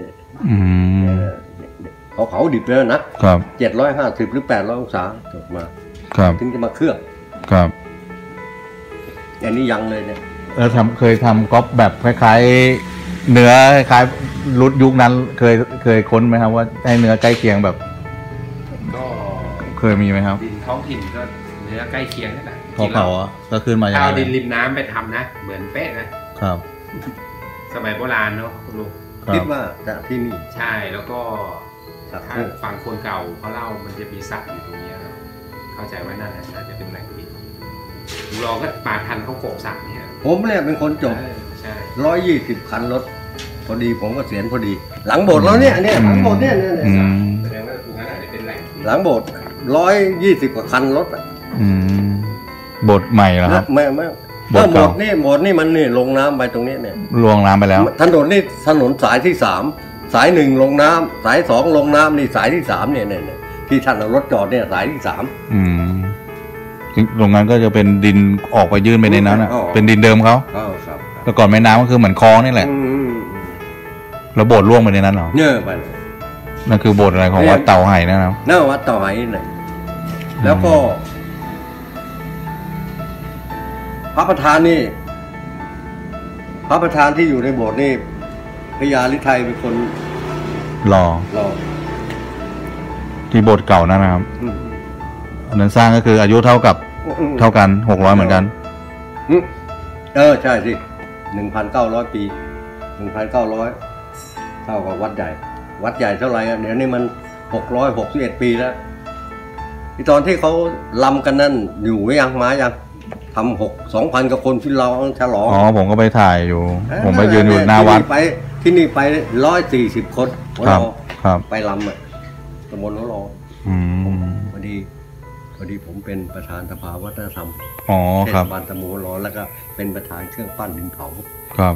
เขาเผาดิบแล้วนะครับเจ็ดร้อยห้าสิบหรือแปดร้อยองศาจบมาครับถึงจะมาเคลือบครับอันนี้ยังเลยเนี่ยแล้วทำเคยทำก๊อปแบบคล้ายๆเนื้อคล้ายรุ่นยุคนั้นเคยเคยค้นไหมครับว่าให้เนื้อใกล้เคียงแบบก็เคยมีไหมครับดินท้องถิ่นก็เนื้อใกล้เคียงนี่แหละพอเผาอ่ะก็ขึ้นมาอย่างเอาดินริมน้ำไปทำนะเหมือนเป๊ะนะครับสมัยโบราณเนาะคุณลุงคิดว่าจากที่นี่ใช่แล้วก็ถ้าฟังคนเก่าเขาเล่ามันจะมีสักอยู่ตรงนี้เราเข้าใจว่าน่าจะน่าจะเป็นแหล่งที่เราก็มาทันเขาโกบสักเนี่ยผมเนี่ยเป็นคนจบร้อยยี่สิบคันรถพอดีผมก็เสียนพอดีหลังโบสถ์แล้วเนี่ยเนี่ยหลังโบสถ์เนี่ยเนี่ยแสดงว่าตรงนั้นอาจจะเป็นแหล่งหลังโบสถ์ร้อยยี่สิบกว่าคันรถอ่ะโบสถ์ใหม่เหรอครับไม่ไม่โบสถ์นี่โบสถ์นี่มันนี่ลงน้ำไปตรงนี้เนี่ยลงน้ำไปแล้วถนนนี่ถนนสายที่สามสายหนึ่งลงน้ำสายสองลงน้ำนี่สายที่สามเนี่ยเนี่ยที่ท่านเอารถจอดเนี่ยสายที่สามอืมตรงนั้นก็จะเป็นดินออกไปยื่นไปในนั้นอ่ะเป็นดินเดิมเขาครับแต่ก่อนแม่น้ำก็คือเหมือนคลองนี่แหละแล้วโบสถ์ล่วงไปในนั้นเหรอเนี่ยไปนั่นคือโบสถ์อะไรของวัดเต่าไห่นะครับนั่นวัดเต่าไห่นี่แล้วก็พระประธานนี่พระประธานที่อยู่ในโบสถ์นี่พญาฤทัยเป็นคนรอรอที่โบสถ์เก่านั่นนะครับอันนั้นสร้างก็คืออายุเท่ากับเท่ากันหกร้อยเหมือนกันเออใช่สิหนึ่งพันเก้าร้อยปีหนึ่งพันเก้าร้อยเท่ากับวัดใหญ่วัดใหญ่เท่าไหร่เดี๋ยวนี้มันหกร้อยหกสิบเอ็ดปีแล้วที่ตอนที่เขาลำกันนั่นอยู่ยังมายังทำหกสองพันกับคนที่เราฉลองอ๋อผมก็ไปถ่ายอยู่ผมไปยืนอยู่หน้าวัดไปที่นี่ไปร้อยสี่สิบคนครับครับไปลำอ่ะตำบลหัวรอพอดีพอดีผมเป็นประธานสภาวัฒนธรรมอ๋อครับเทศบาลตำบลหัวรอแล้วก็เป็นประธานเครื่องปั้นดินเผาครับ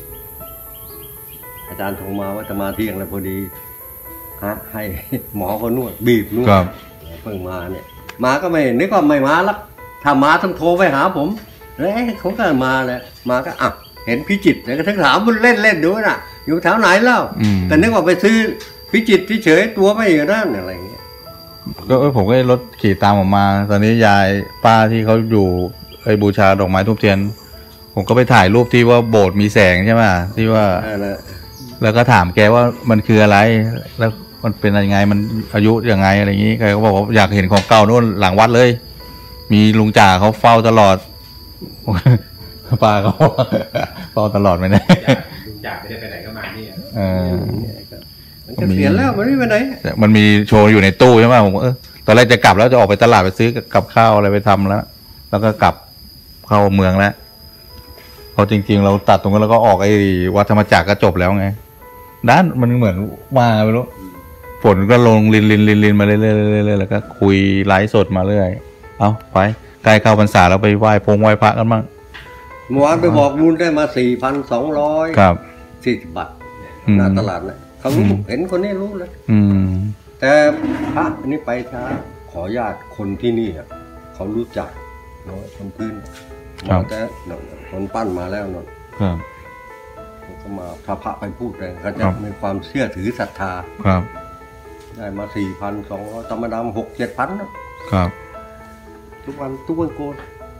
อาจารย์โทรมาว่าจะมาเที่ยงแล้วพอดีฮะให้หมอเขานวดบีบนวดเพิ่งมาเนี่ยมาก็ไม่นึกว่าไม่มาละถ้ามาต้องโทรไปหาผมแล้วเขาก็มาเลยมาก็อ่ะเห็นพิจิตรแล้วก็ทั้งถามมันเล่นเล่นดูน่ะอยู่แถวไหนเล่าแต่นึกว่าไปซื้อพิจิตรที่เฉยตัวไม่อยู่นั่นอะไรเงี้ยก็ผมก็รถขี่ตามผมมาตอนนี้ยายป้าที่เขาอยู่ไอ้บูชาดอกไม้ทูบเทียนผมก็ไปถ่ายรูปที่ว่าโบสถ์มีแสงใช่ไหมที่ว่าแล้วก็ถามแกว่ามันคืออะไรแล้วมันเป็นยังไงมันอายุยังไงอะไรอย่างนี้แกก็บอกว่าอยากเห็นของเก่านู่นหลังวัดเลยมีลุงจ่าเขาเฝ้าตลอดป้าเขาเฝ้าตลอดไหมเนี่ยลุงจ่าไม่ได้ไปไหนก็มานี่เออมันจะเสียแล้วมันไม่ไปไหนมันมีโชว์อยู่ในตู้ใช่ไหมผมเออตอนแรกจะกลับแล้วจะออกไปตลาดไปซื้อกับข้าวอะไรไปทำแล้วแล้วก็กลับเข้าเมืองแล้วพอจริงๆเราตัดตรงนั้นแล้วก็ออกไอ้วัดธรรมจักรก็จบแล้วไงด้านมันเหมือนมาไม่รู้ฝนก็ลงลินลินลินลินมาเรื่อยๆแล้วก็คุยไลฟ์สดมาเรื่อยเอาไปใกล้เข้าพรรษาแล้วไปไหว้พงไหว้พระกันบ้างเมื่อวานไปบอกบุญได้มาสี่พันสองร้อยครับสี่สิบบาทหน้าตลาดนะเขาเห็นคนนี้รู้เลยแต่พระนี่ไปช้าขอญาติคนที่นี่เขารู้จักน้อยคนพื้นแต่คนปั้นมาแล้วนนเขามาพระพระไปพูดเลยเขาจะมีความเชื่อถือศรัทธาครับได้มาสี่พันสองร้อยธรรมดาหกเจ็ดพันนะครับทุกวันทุกวันโกน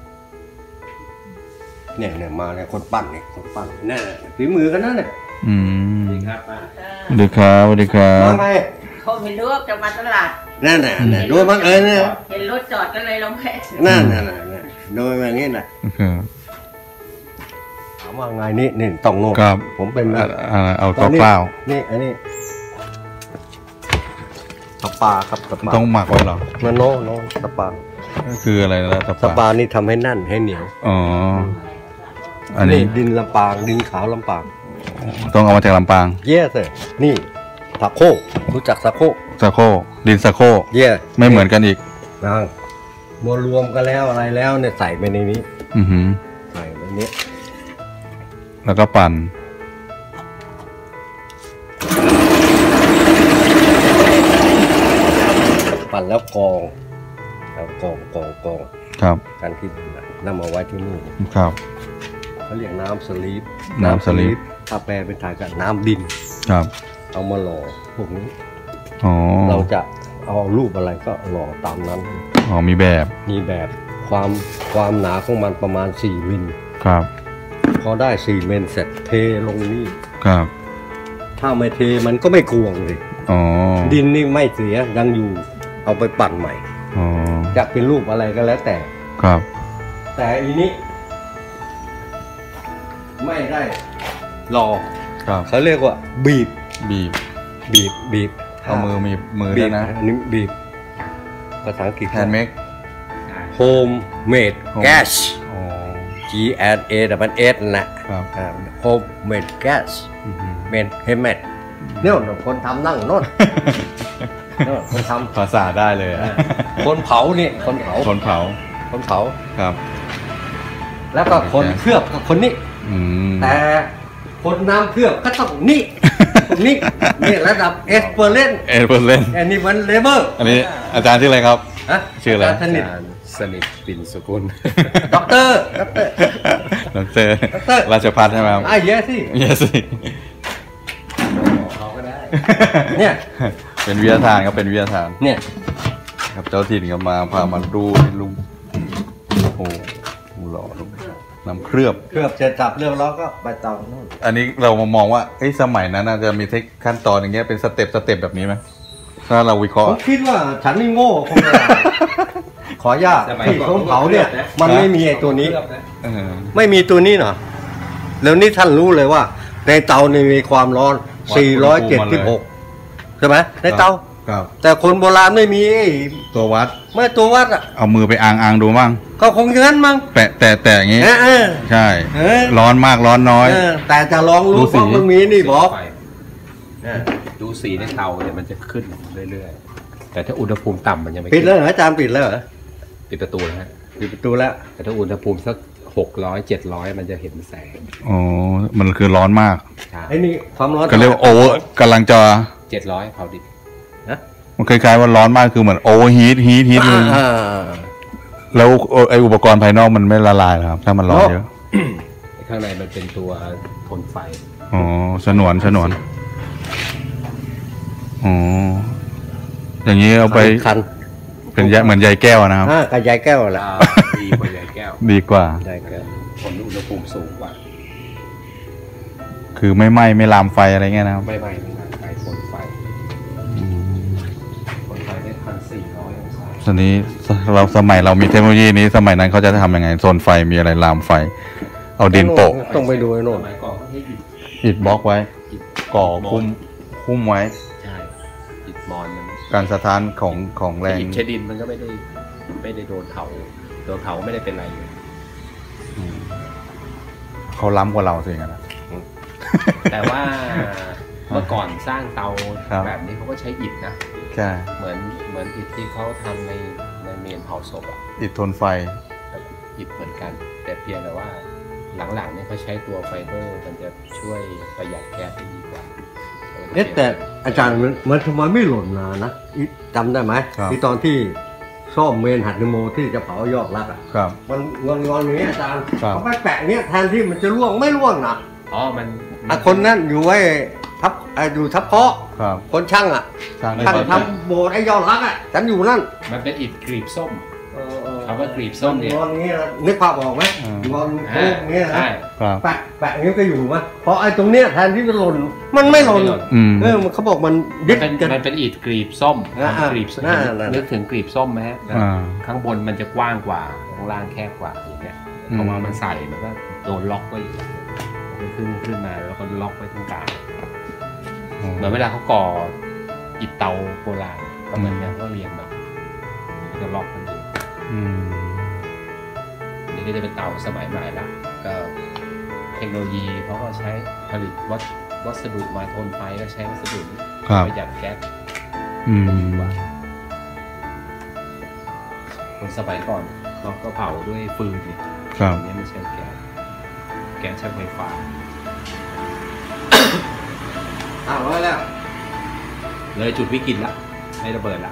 เนี่ยเนี่ยมาเนี่ยคนปั้นเนี่ยคนปั้นแน่ฝีมือกันนั่นเนี่ยอืมดีครับป้าดีครับดีครับมาไงเขาเห็นรู้ว่าจะมาตลาดนั่นน่ะเนี่ยโดยบังเอิญเนี่ยเห็นรถจอดก็เลยลงแพนั่นน่ะเนี่ยโดยแบบนี้น่ะถามว่าไงนี่นี่ต้องโน้ตผมเป็นเอาคร่าวๆนี่อันนี้ตะปาครับตะปาต้องหมักไว้หรอมันโน้โน้ตะปาคืออะไรนะตะปานี่ทำให้นั่นให้เหนียวอ๋ออันนี้ดินลำปางดินขาวลำปางต้องเอามาจากลำปางเย่เลยนี่สะโครู้จักสะโคสะโคดินสะโคเย่ไม่เหมือนกันอีกนะมวลรวมกันแล้วอะไรแล้วเนี่ยใส่ไปในนี้อือหือใส่ในนี้แล้วก็ปั่นปั่นแล้วกองแล้วกองกองกองครับการที่นำมาไว้ที่นี่ครับเขาเรียกน้ำสลีปน้ำสลีปถ้าแปลเป็นไทยก็น้ำดินครับเอามาหล่อพวกนี้อ๋อเราจะเอารูปอะไรก็หล่อตามนั้นอ๋อมีแบบมีแบบความความหนาของมันประมาณสี่มิลครับพอได้สี่มิลเสร็จเทลงนี่ครับถ้าไม่เทมันก็ไม่กวงเลยอ๋อดินนี่ไม่เสียยังอยู่เอาไปปั่นใหม่อ๋อจะเป็นรูปอะไรก็แล้วแต่ครับแต่อีนี้ไม่ได้รอเขาเรียกว่าบีบบีบบีบบีบเอามือมีมือด้วยนะอันนี้บีบภาษาอังกฤษ handmade home made gas G N A แต่มัน S นะ home made gas made handmade เนี่ยคนทำนั่งโน่นคนทำภาษาได้เลยคนเผานี่คนเผาคนเผาคนเผาครับแล้วก็คนเคลือบกับคนนี้แต่คนน้ำเคลือบก็ต้องนี่คนนี้นี่ระดับเอสเปอร์เลนเอสเปอร์เลนอันนี้มันเลเบอร์อันนี้อาจารย์ชื่ออะไรครับชื่ออะไรสนิทสนิทปิ่นสกุลด็อกเตอร์ด็อกเตอร์ด็อกเตอร์ราชภัฏใช่ไหมครับอ่ะเยสิเยสิเขาก็ได้เนี่ยเป็นวิทยาทานครับเป็นวิทยาทานเนี่ยครับเจ้าถิ่นก็มาพามาดูลุงโอ้โหหล่อลุงน้ำเคลือบเคลือบเสร็จสับเรียบร้อยก็ไปเตาโน่นอันนี้เรามามองว่าไอ้สมัยนั้นจะมีเทคขั้นตอนอย่างเงี้ยเป็นสเต็ปสเต็ปแบบนี้ไหมถ้าเราวิเคราะห์ผมคิดว่าฉันนี่โง่คงจะขออนุญาตที่เขาเผาเนี่ยมันไม่มีไอ้ตัวนี้ไม่มีตัวนี้เนาะแล้วนี่ท่านรู้เลยว่าในเตานี่มีความร้อนสี่ร้อยเจ็ดสิบหกใช่ไหมในเตาแต่คนโบราณไม่มีตัววัดไม่ตัววัดอ่ะเอามือไปอ่างอ่างดูมั่งก็คงอย่างนั้นมั้งแปะแต่แต่อย่างงี้ใช่ร้อนมากร้อนน้อยแต่จะลองรู้ว่ามันมีนี่บอกดูสีในเตาเนี่ยมันจะขึ้นเรื่อยๆแต่ถ้าอุณหภูมิต่ำมันยังไม่ปิดแล้วเหรออาจารย์ปิดแล้วเหรอปิดประตูแล้วฮะปิดประตูแล้วแต่ถ้าอุณหภูมิสักหกร้อยเจ็ดร้อยมันจะเห็นแสงอ๋อมันคือร้อนมากไอ้นี่ความร้อนก็เรียกว่าโอเวอร์กำลังจะเจ็ดร้อยเผาดิบมันคล้ายๆว่าร้อนมากคือเหมือนโอเวอร์ฮีทฮีทฮีทเลยแล้วไออุปกรณ์ภายนอกมันไม่ละลายหรอครับถ้ามันร้อนเยอะข้างในมันเป็นตัวทนไฟอ๋อฉนวนฉนวนอ๋ออย่างนี้เอาไปคันเป็นยาเหมือนใยแก้วนะครับอ่ากับใยแก้วแหละดีกว่าใยแก้วดีกว่าใยแก้วทนอุณหภูมิสูงกว่าคือไม่ไหม้ไม่ลามไฟอะไรเงี้ยนะครับไม่ไหม้ไม่ลามไฟทนไฟทนไฟได้พันสี่ร้อยองศาตอนนี้เราสมัยเรามีเทคโนโลยีนี้สมัยนั้นเขาจะทำยังไงโซนไฟมีอะไรลามไฟเอาดินโปะต้องไปดูไอ้โน่นอิฐบล็อกไว้ก่อคุ้มคุ้มไว้ใช่อิฐมอนมันการสะท้านของของแรงอิฐเชดินมันก็ไม่ได้ไม่ได้โดนเผาโดนเผาไม่ได้เป็นไรเลยเขาล้ำกว่าเราสิงั้นนะแต่ว่าเมื่อก่อนสร้างเตาแบบนี้เขาก็ใช้อิฐนะใช่เหมือนเหมือนอิฐที่เขาทำในในเมนเผาศพอ่ะอิฐทนไฟอิฐเหมือนกันแต่เพียงแต่ว่าหลังๆเนี่ยเขาใช้ตัวไฟเบอร์มันจะช่วยประหยัดแก๊สได้ดีกว่าเอ๊ะแต่อาจารย์มันทำไมไม่หล่นนานนะจำได้ไหมที่ตอนที่ซ่อมเมนหัดนิโมที่จะเผายอดรักอ่ะมันงอนงอนอย่างนี้อาจารย์เขาไปแปะเนี้ยแทนที่มันจะร่วงไม่ร่วงนะอ๋อมันคนนั้นอยู่ไว้ทับอยู่ทับเพาะคนช่างอ่ะช่างทำโบสถ์ไอ้ยอดรักอ่ะฉันอยู่นั่นมันเป็นอิฐกรีบส้มคำว่ากรีบส้มเนี่ยงอนนี้นึกภาพออกไหมงอนโค้งเงี้ยนะแปะแปะนี้ก็อยู่มั้ยเพราะไอ้ตรงเนี้ยแทนที่จะหล่นมันไม่หล่นเออมันเขาบอกมันยึดกันมันเป็นอิฐกรีบส้มกรีบนึกถึงกรีบส้มไหมฮะข้างบนมันจะกว้างกว่าข้างล่างแคบกว่าอย่างเงี้ยเพราะว่ามันใส่มันก็โดนล็อกไว้มันขึ้นขึ้นมาแล้วก็ล็อกไว้ตรงกลางเหมือนเวลาเขาก่ออิฐเตาโบราณก็เหมือนกันก็เรียงแบบจะล็อกมันอยู่นี่ก็จะเป็นเตาสมัยใหม่ละก็เทคโนโลยีเขาก็ใช้ผลิตวัสวัสดุมาทนไฟก็ใช้วัสดุประหยัดแก๊สคนสมัยก่อนเราก็เผาด้วยฟืนเนี่ยอันนี้ไม่ใช่แก๊สแก๊สใช้ไฟฟ้าอ้าวแล้วเลยจุดวิกฤตละให้ระเบิดละ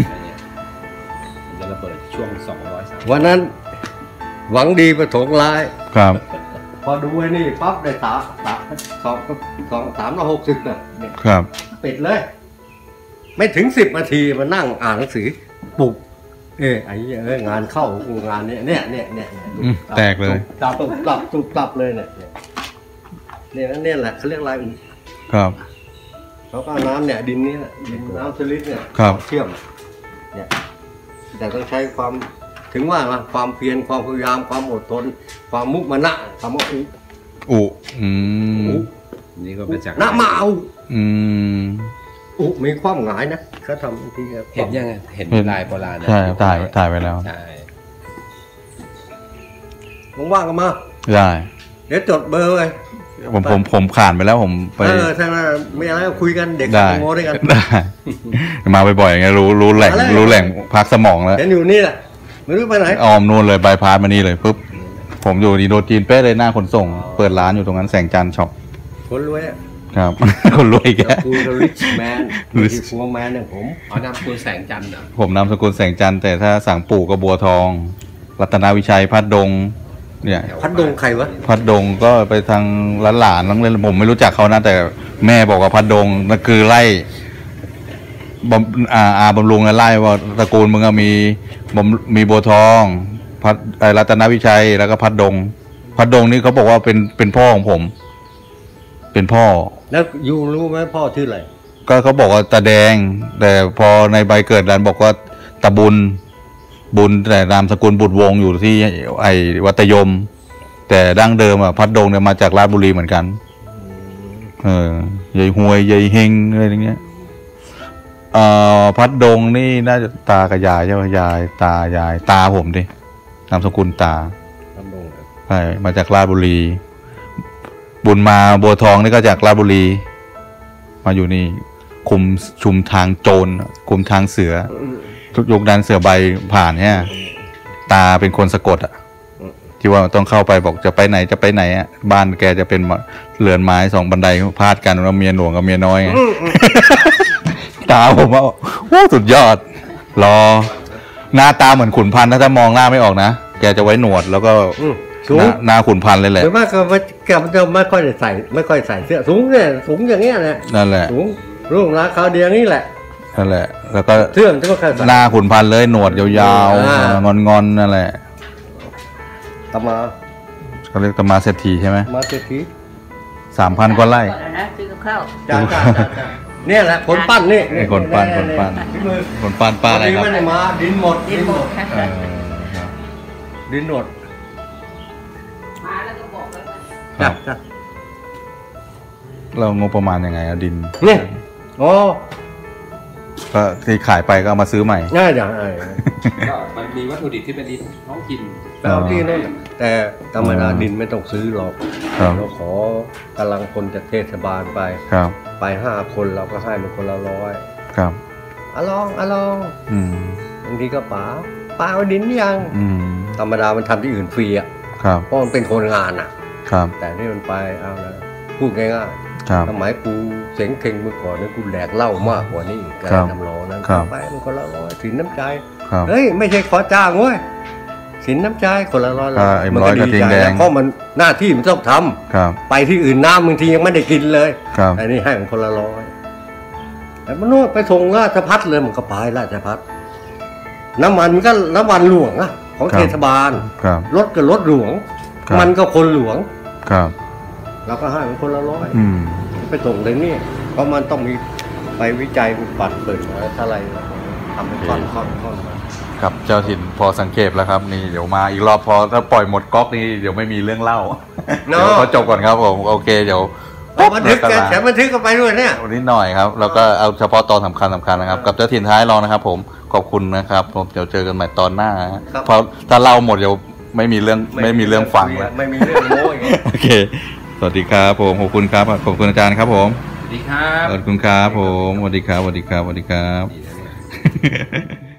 จะระเบิดช่วงสองร้อยสามวันนั้นหวังดีประถงร้ายครับพอดูไอ้นี่ปั๊บได้สามสามสองสองสามร้อยหกสิบเนี่ยครับปิดเลยไม่ถึงสิบนาทีมานั่งอ่านหนังสือปลุกเออไอ้เอ้ยงานเข้างานเนี้ยเนี่ยเนี่ยเนี่ยแตกเลยตับตุบตับตุบตับเลยเนี่ยเนี่ยนั่นเนี่ยแหละเขาเรียกอะไรครับเขาก็น้ำเนี่ยดินนี้ดินน้ำสลิดเนี่ยเชื่อมเนี่ยแต่ต้องใช้ความถึงว่าความเพียรความพยายามความอดทนความมุมานะคำว่าอุอุอืมนี่ก็มาจากนะมาเอาอืมอุมีความหงายนะเขาทำทีเห็นยังไงเห็นลายโบราณใช่ถ่ายถ่ายไปแล้วใช่ว่างๆก็มาได้เดี๋ยวจดเบอร์ไว้ผมผมผมผ่านไปแล้วผมไปเออใช่ไหมไม่อะไรคุยกันเด็กโง่ด้วยกันได้มาบ่อยๆอย่างเงี้ยรู้รู้แหล่งรู้แหล่งพักสมองแล้วเห็นอยู่นี่แหละไม่รู้ไปไหนออมนู่นเลยใบพาสมานี่เลยปุ๊บผมอยู่ดีโดจีนเป๊ะเลยหน้าขนส่งเปิดร้านอยู่ตรงนั้นแสงจันทร์ช็อปคนรวยครับคนรวยแกคุณริชแมนริชฟัวแมนเนี่ยผมอ๋อนามสกุลแสงจันทร์เหรอผมนามสกุลแสงจันทร์แต่ถ้าสั่งปู่ก็บัวทองรัตนวิชัยพัดดงเนี่ยพัดดงใครวะพัดดงก็ไปทางหลานๆน้องเล่นผมไม่รู้จักเขานะแต่แม่บอกว่าพัดดงนั่นคือไล่บำอาอาบำรุงไล่ว่าตระกูลมึงมีมีบัวทองพัดรัตนวิชัยแล้วก็พัดดงพัพัดดงนี่เขาบอกว่าเป็นเป็นพ่อของผม เป็นพ่อแล้วยูรู้ไหมพ่อชื่ออะไรก็เขาบอกว่าตาแดง แต่พอในใบเกิดดันบอกว่าตาบุญบุญแต่นามสกุลบุตรวงอยู่ที่ไอ้วัตยม แต่ดั้งเดิมอ่ะพัดดงเนี่ยมาจากราชบุรีเหมือนกันเออยายหวยยายเฮงอะไรอย่างเงี้ยเอ่อพัดดงนี่น่าจะตากับยายใช่ไหมยายตายายตาผมดินามสกุลตาใช่มาจากราชบุรีบุญมาบัวทองนี่ก็จากราชบุรีมาอยู่นี่คุมชุมทางโจรคุมทางเสือทุกยุคนั้นเสือใบผ่านเนี่ยตาเป็นคนสะกดอ่ะที่ว่าต้องเข้าไปบอกจะไปไหนจะไปไหนอ่ะบ้านแกจะเป็นเรือนไม้สองบันไดพาดกันแล้วเมียหลวงกับเมียน้อยตาผมว่าโอ้สุดยอดรอหน้าตาเหมือนขุนพันธ์ถ้ามองหน้าไม่ออกนะแกจะไว้หนวดแล้วก็หน้าขุนพันธ์เลยแหละแต่ว่าแกมันจะไม่ค่อยใส่ไม่ค่อยใส่เสื้อสูงเนี่ยสูงอย่างเงี้ยแหละนั่นแหละสูงรุ่งราคาเดียงนี่แหละนั่นแหละแล้วก็เสื้อจะไม่ค่อยใส่หน้าขุนพันธ์เลยหนวดยาวๆงอนๆนั่นแหละตมาเขาเรียกตมาเศรษฐีใช่ไหมมาเศรษฐีสามพันกว่าไร่นะซื้อข้าวจ้าจ้าจ้าเนี่ยแหละคนปั้นนี่คนปั้นคนปั้นคนปั้นป้าอะไรครับไม่ได้มาดินหมดดินหมดดินหมดมาแล้วก็บอกแล้วจ้าเรางบประมาณยังไงอะดินเนี่ยโอ้ก็ที่ขายไปก็เอามาซื้อใหม่ง่ายจังไอ้ก็มันมีวัตถุดิบที่เป็นดินท้องถิ่นแล้วที่นั่นแต่ธรรมดาดินไม่ต้องซื้อหรอกเราขอกำลังคนจากเทศบาลไปไปห้าคนเราก็ให้มันคนละร้อยครับอะลองอะลองบางทีก็ป๋าป๋าเอาดินยังธรรมดามันทำที่อื่นฟรีอ่ะเพราะมันเป็นคนงานอ่ะแต่นี่มันไปเอาแล้วพูดง่ายๆสมัยกูเสียงเข่งเมื่อก่อนนี่กูแดกเหล้ามากกว่านี้การทำร้องนั้นไปมันคนละร้อยสินน้ำใจเฮ้ยไม่ใช่ขอจ้างเว้ยสินน้ำใจคนละร้อยมันก็ดีใจเพราะมันหน้าที่มันต้องทำไปที่อื่นน้ำบางทียังไม่ได้กินเลยอันนี้ให้มันคนละร้อยแต่มันโน้ตไปส่งราชพัฒเลยมันก็ไปราชพัฒน้ำมันก็น้ำมันหลวงอะของเทศบาลรถก็รถหลวงมันก็คนหลวงเราก็ให้มันคนละร้อยไปส่งเลยนี่เพราะมันต้องมีไปวิจัยปัดเปิดอะไรอะไรทำเป็นข้อนข้อนข้อนครับเจ้าถิ่นพอสังเกตแล้วครับนี่เดี๋ยวมาอีกรอบพอถ้าปล่อยหมดก๊อกนี่เดี๋ยวไม่มีเรื่องเล่าเดี๋ยวเขาจบก่อนครับผมโอเคเดี๋ยวบันทึกแกบันทึกกันไปด้วยเนี่ยนิดหน่อยครับแล้วก็เอาเฉพาะตอนสำคัญสำคัญนะครับกับเจ้าถิ่นท้ายรองนะครับผมขอบคุณนะครับผมเดี๋ยวเจอกันใหม่ตอนหน้าเพราะถ้าเล่าหมดเดี๋ยวไม่มีเรื่องไม่มีเรื่องฟังแล้วไม่มีเรื่องโม้โอเคสวัสดีครับผมขอบคุณครับขอบคุณอาจารย์ครับผมสวัสดีครับขอบคุณครับผมสวัสดีครับสวัสดีครับสวัสดีครับ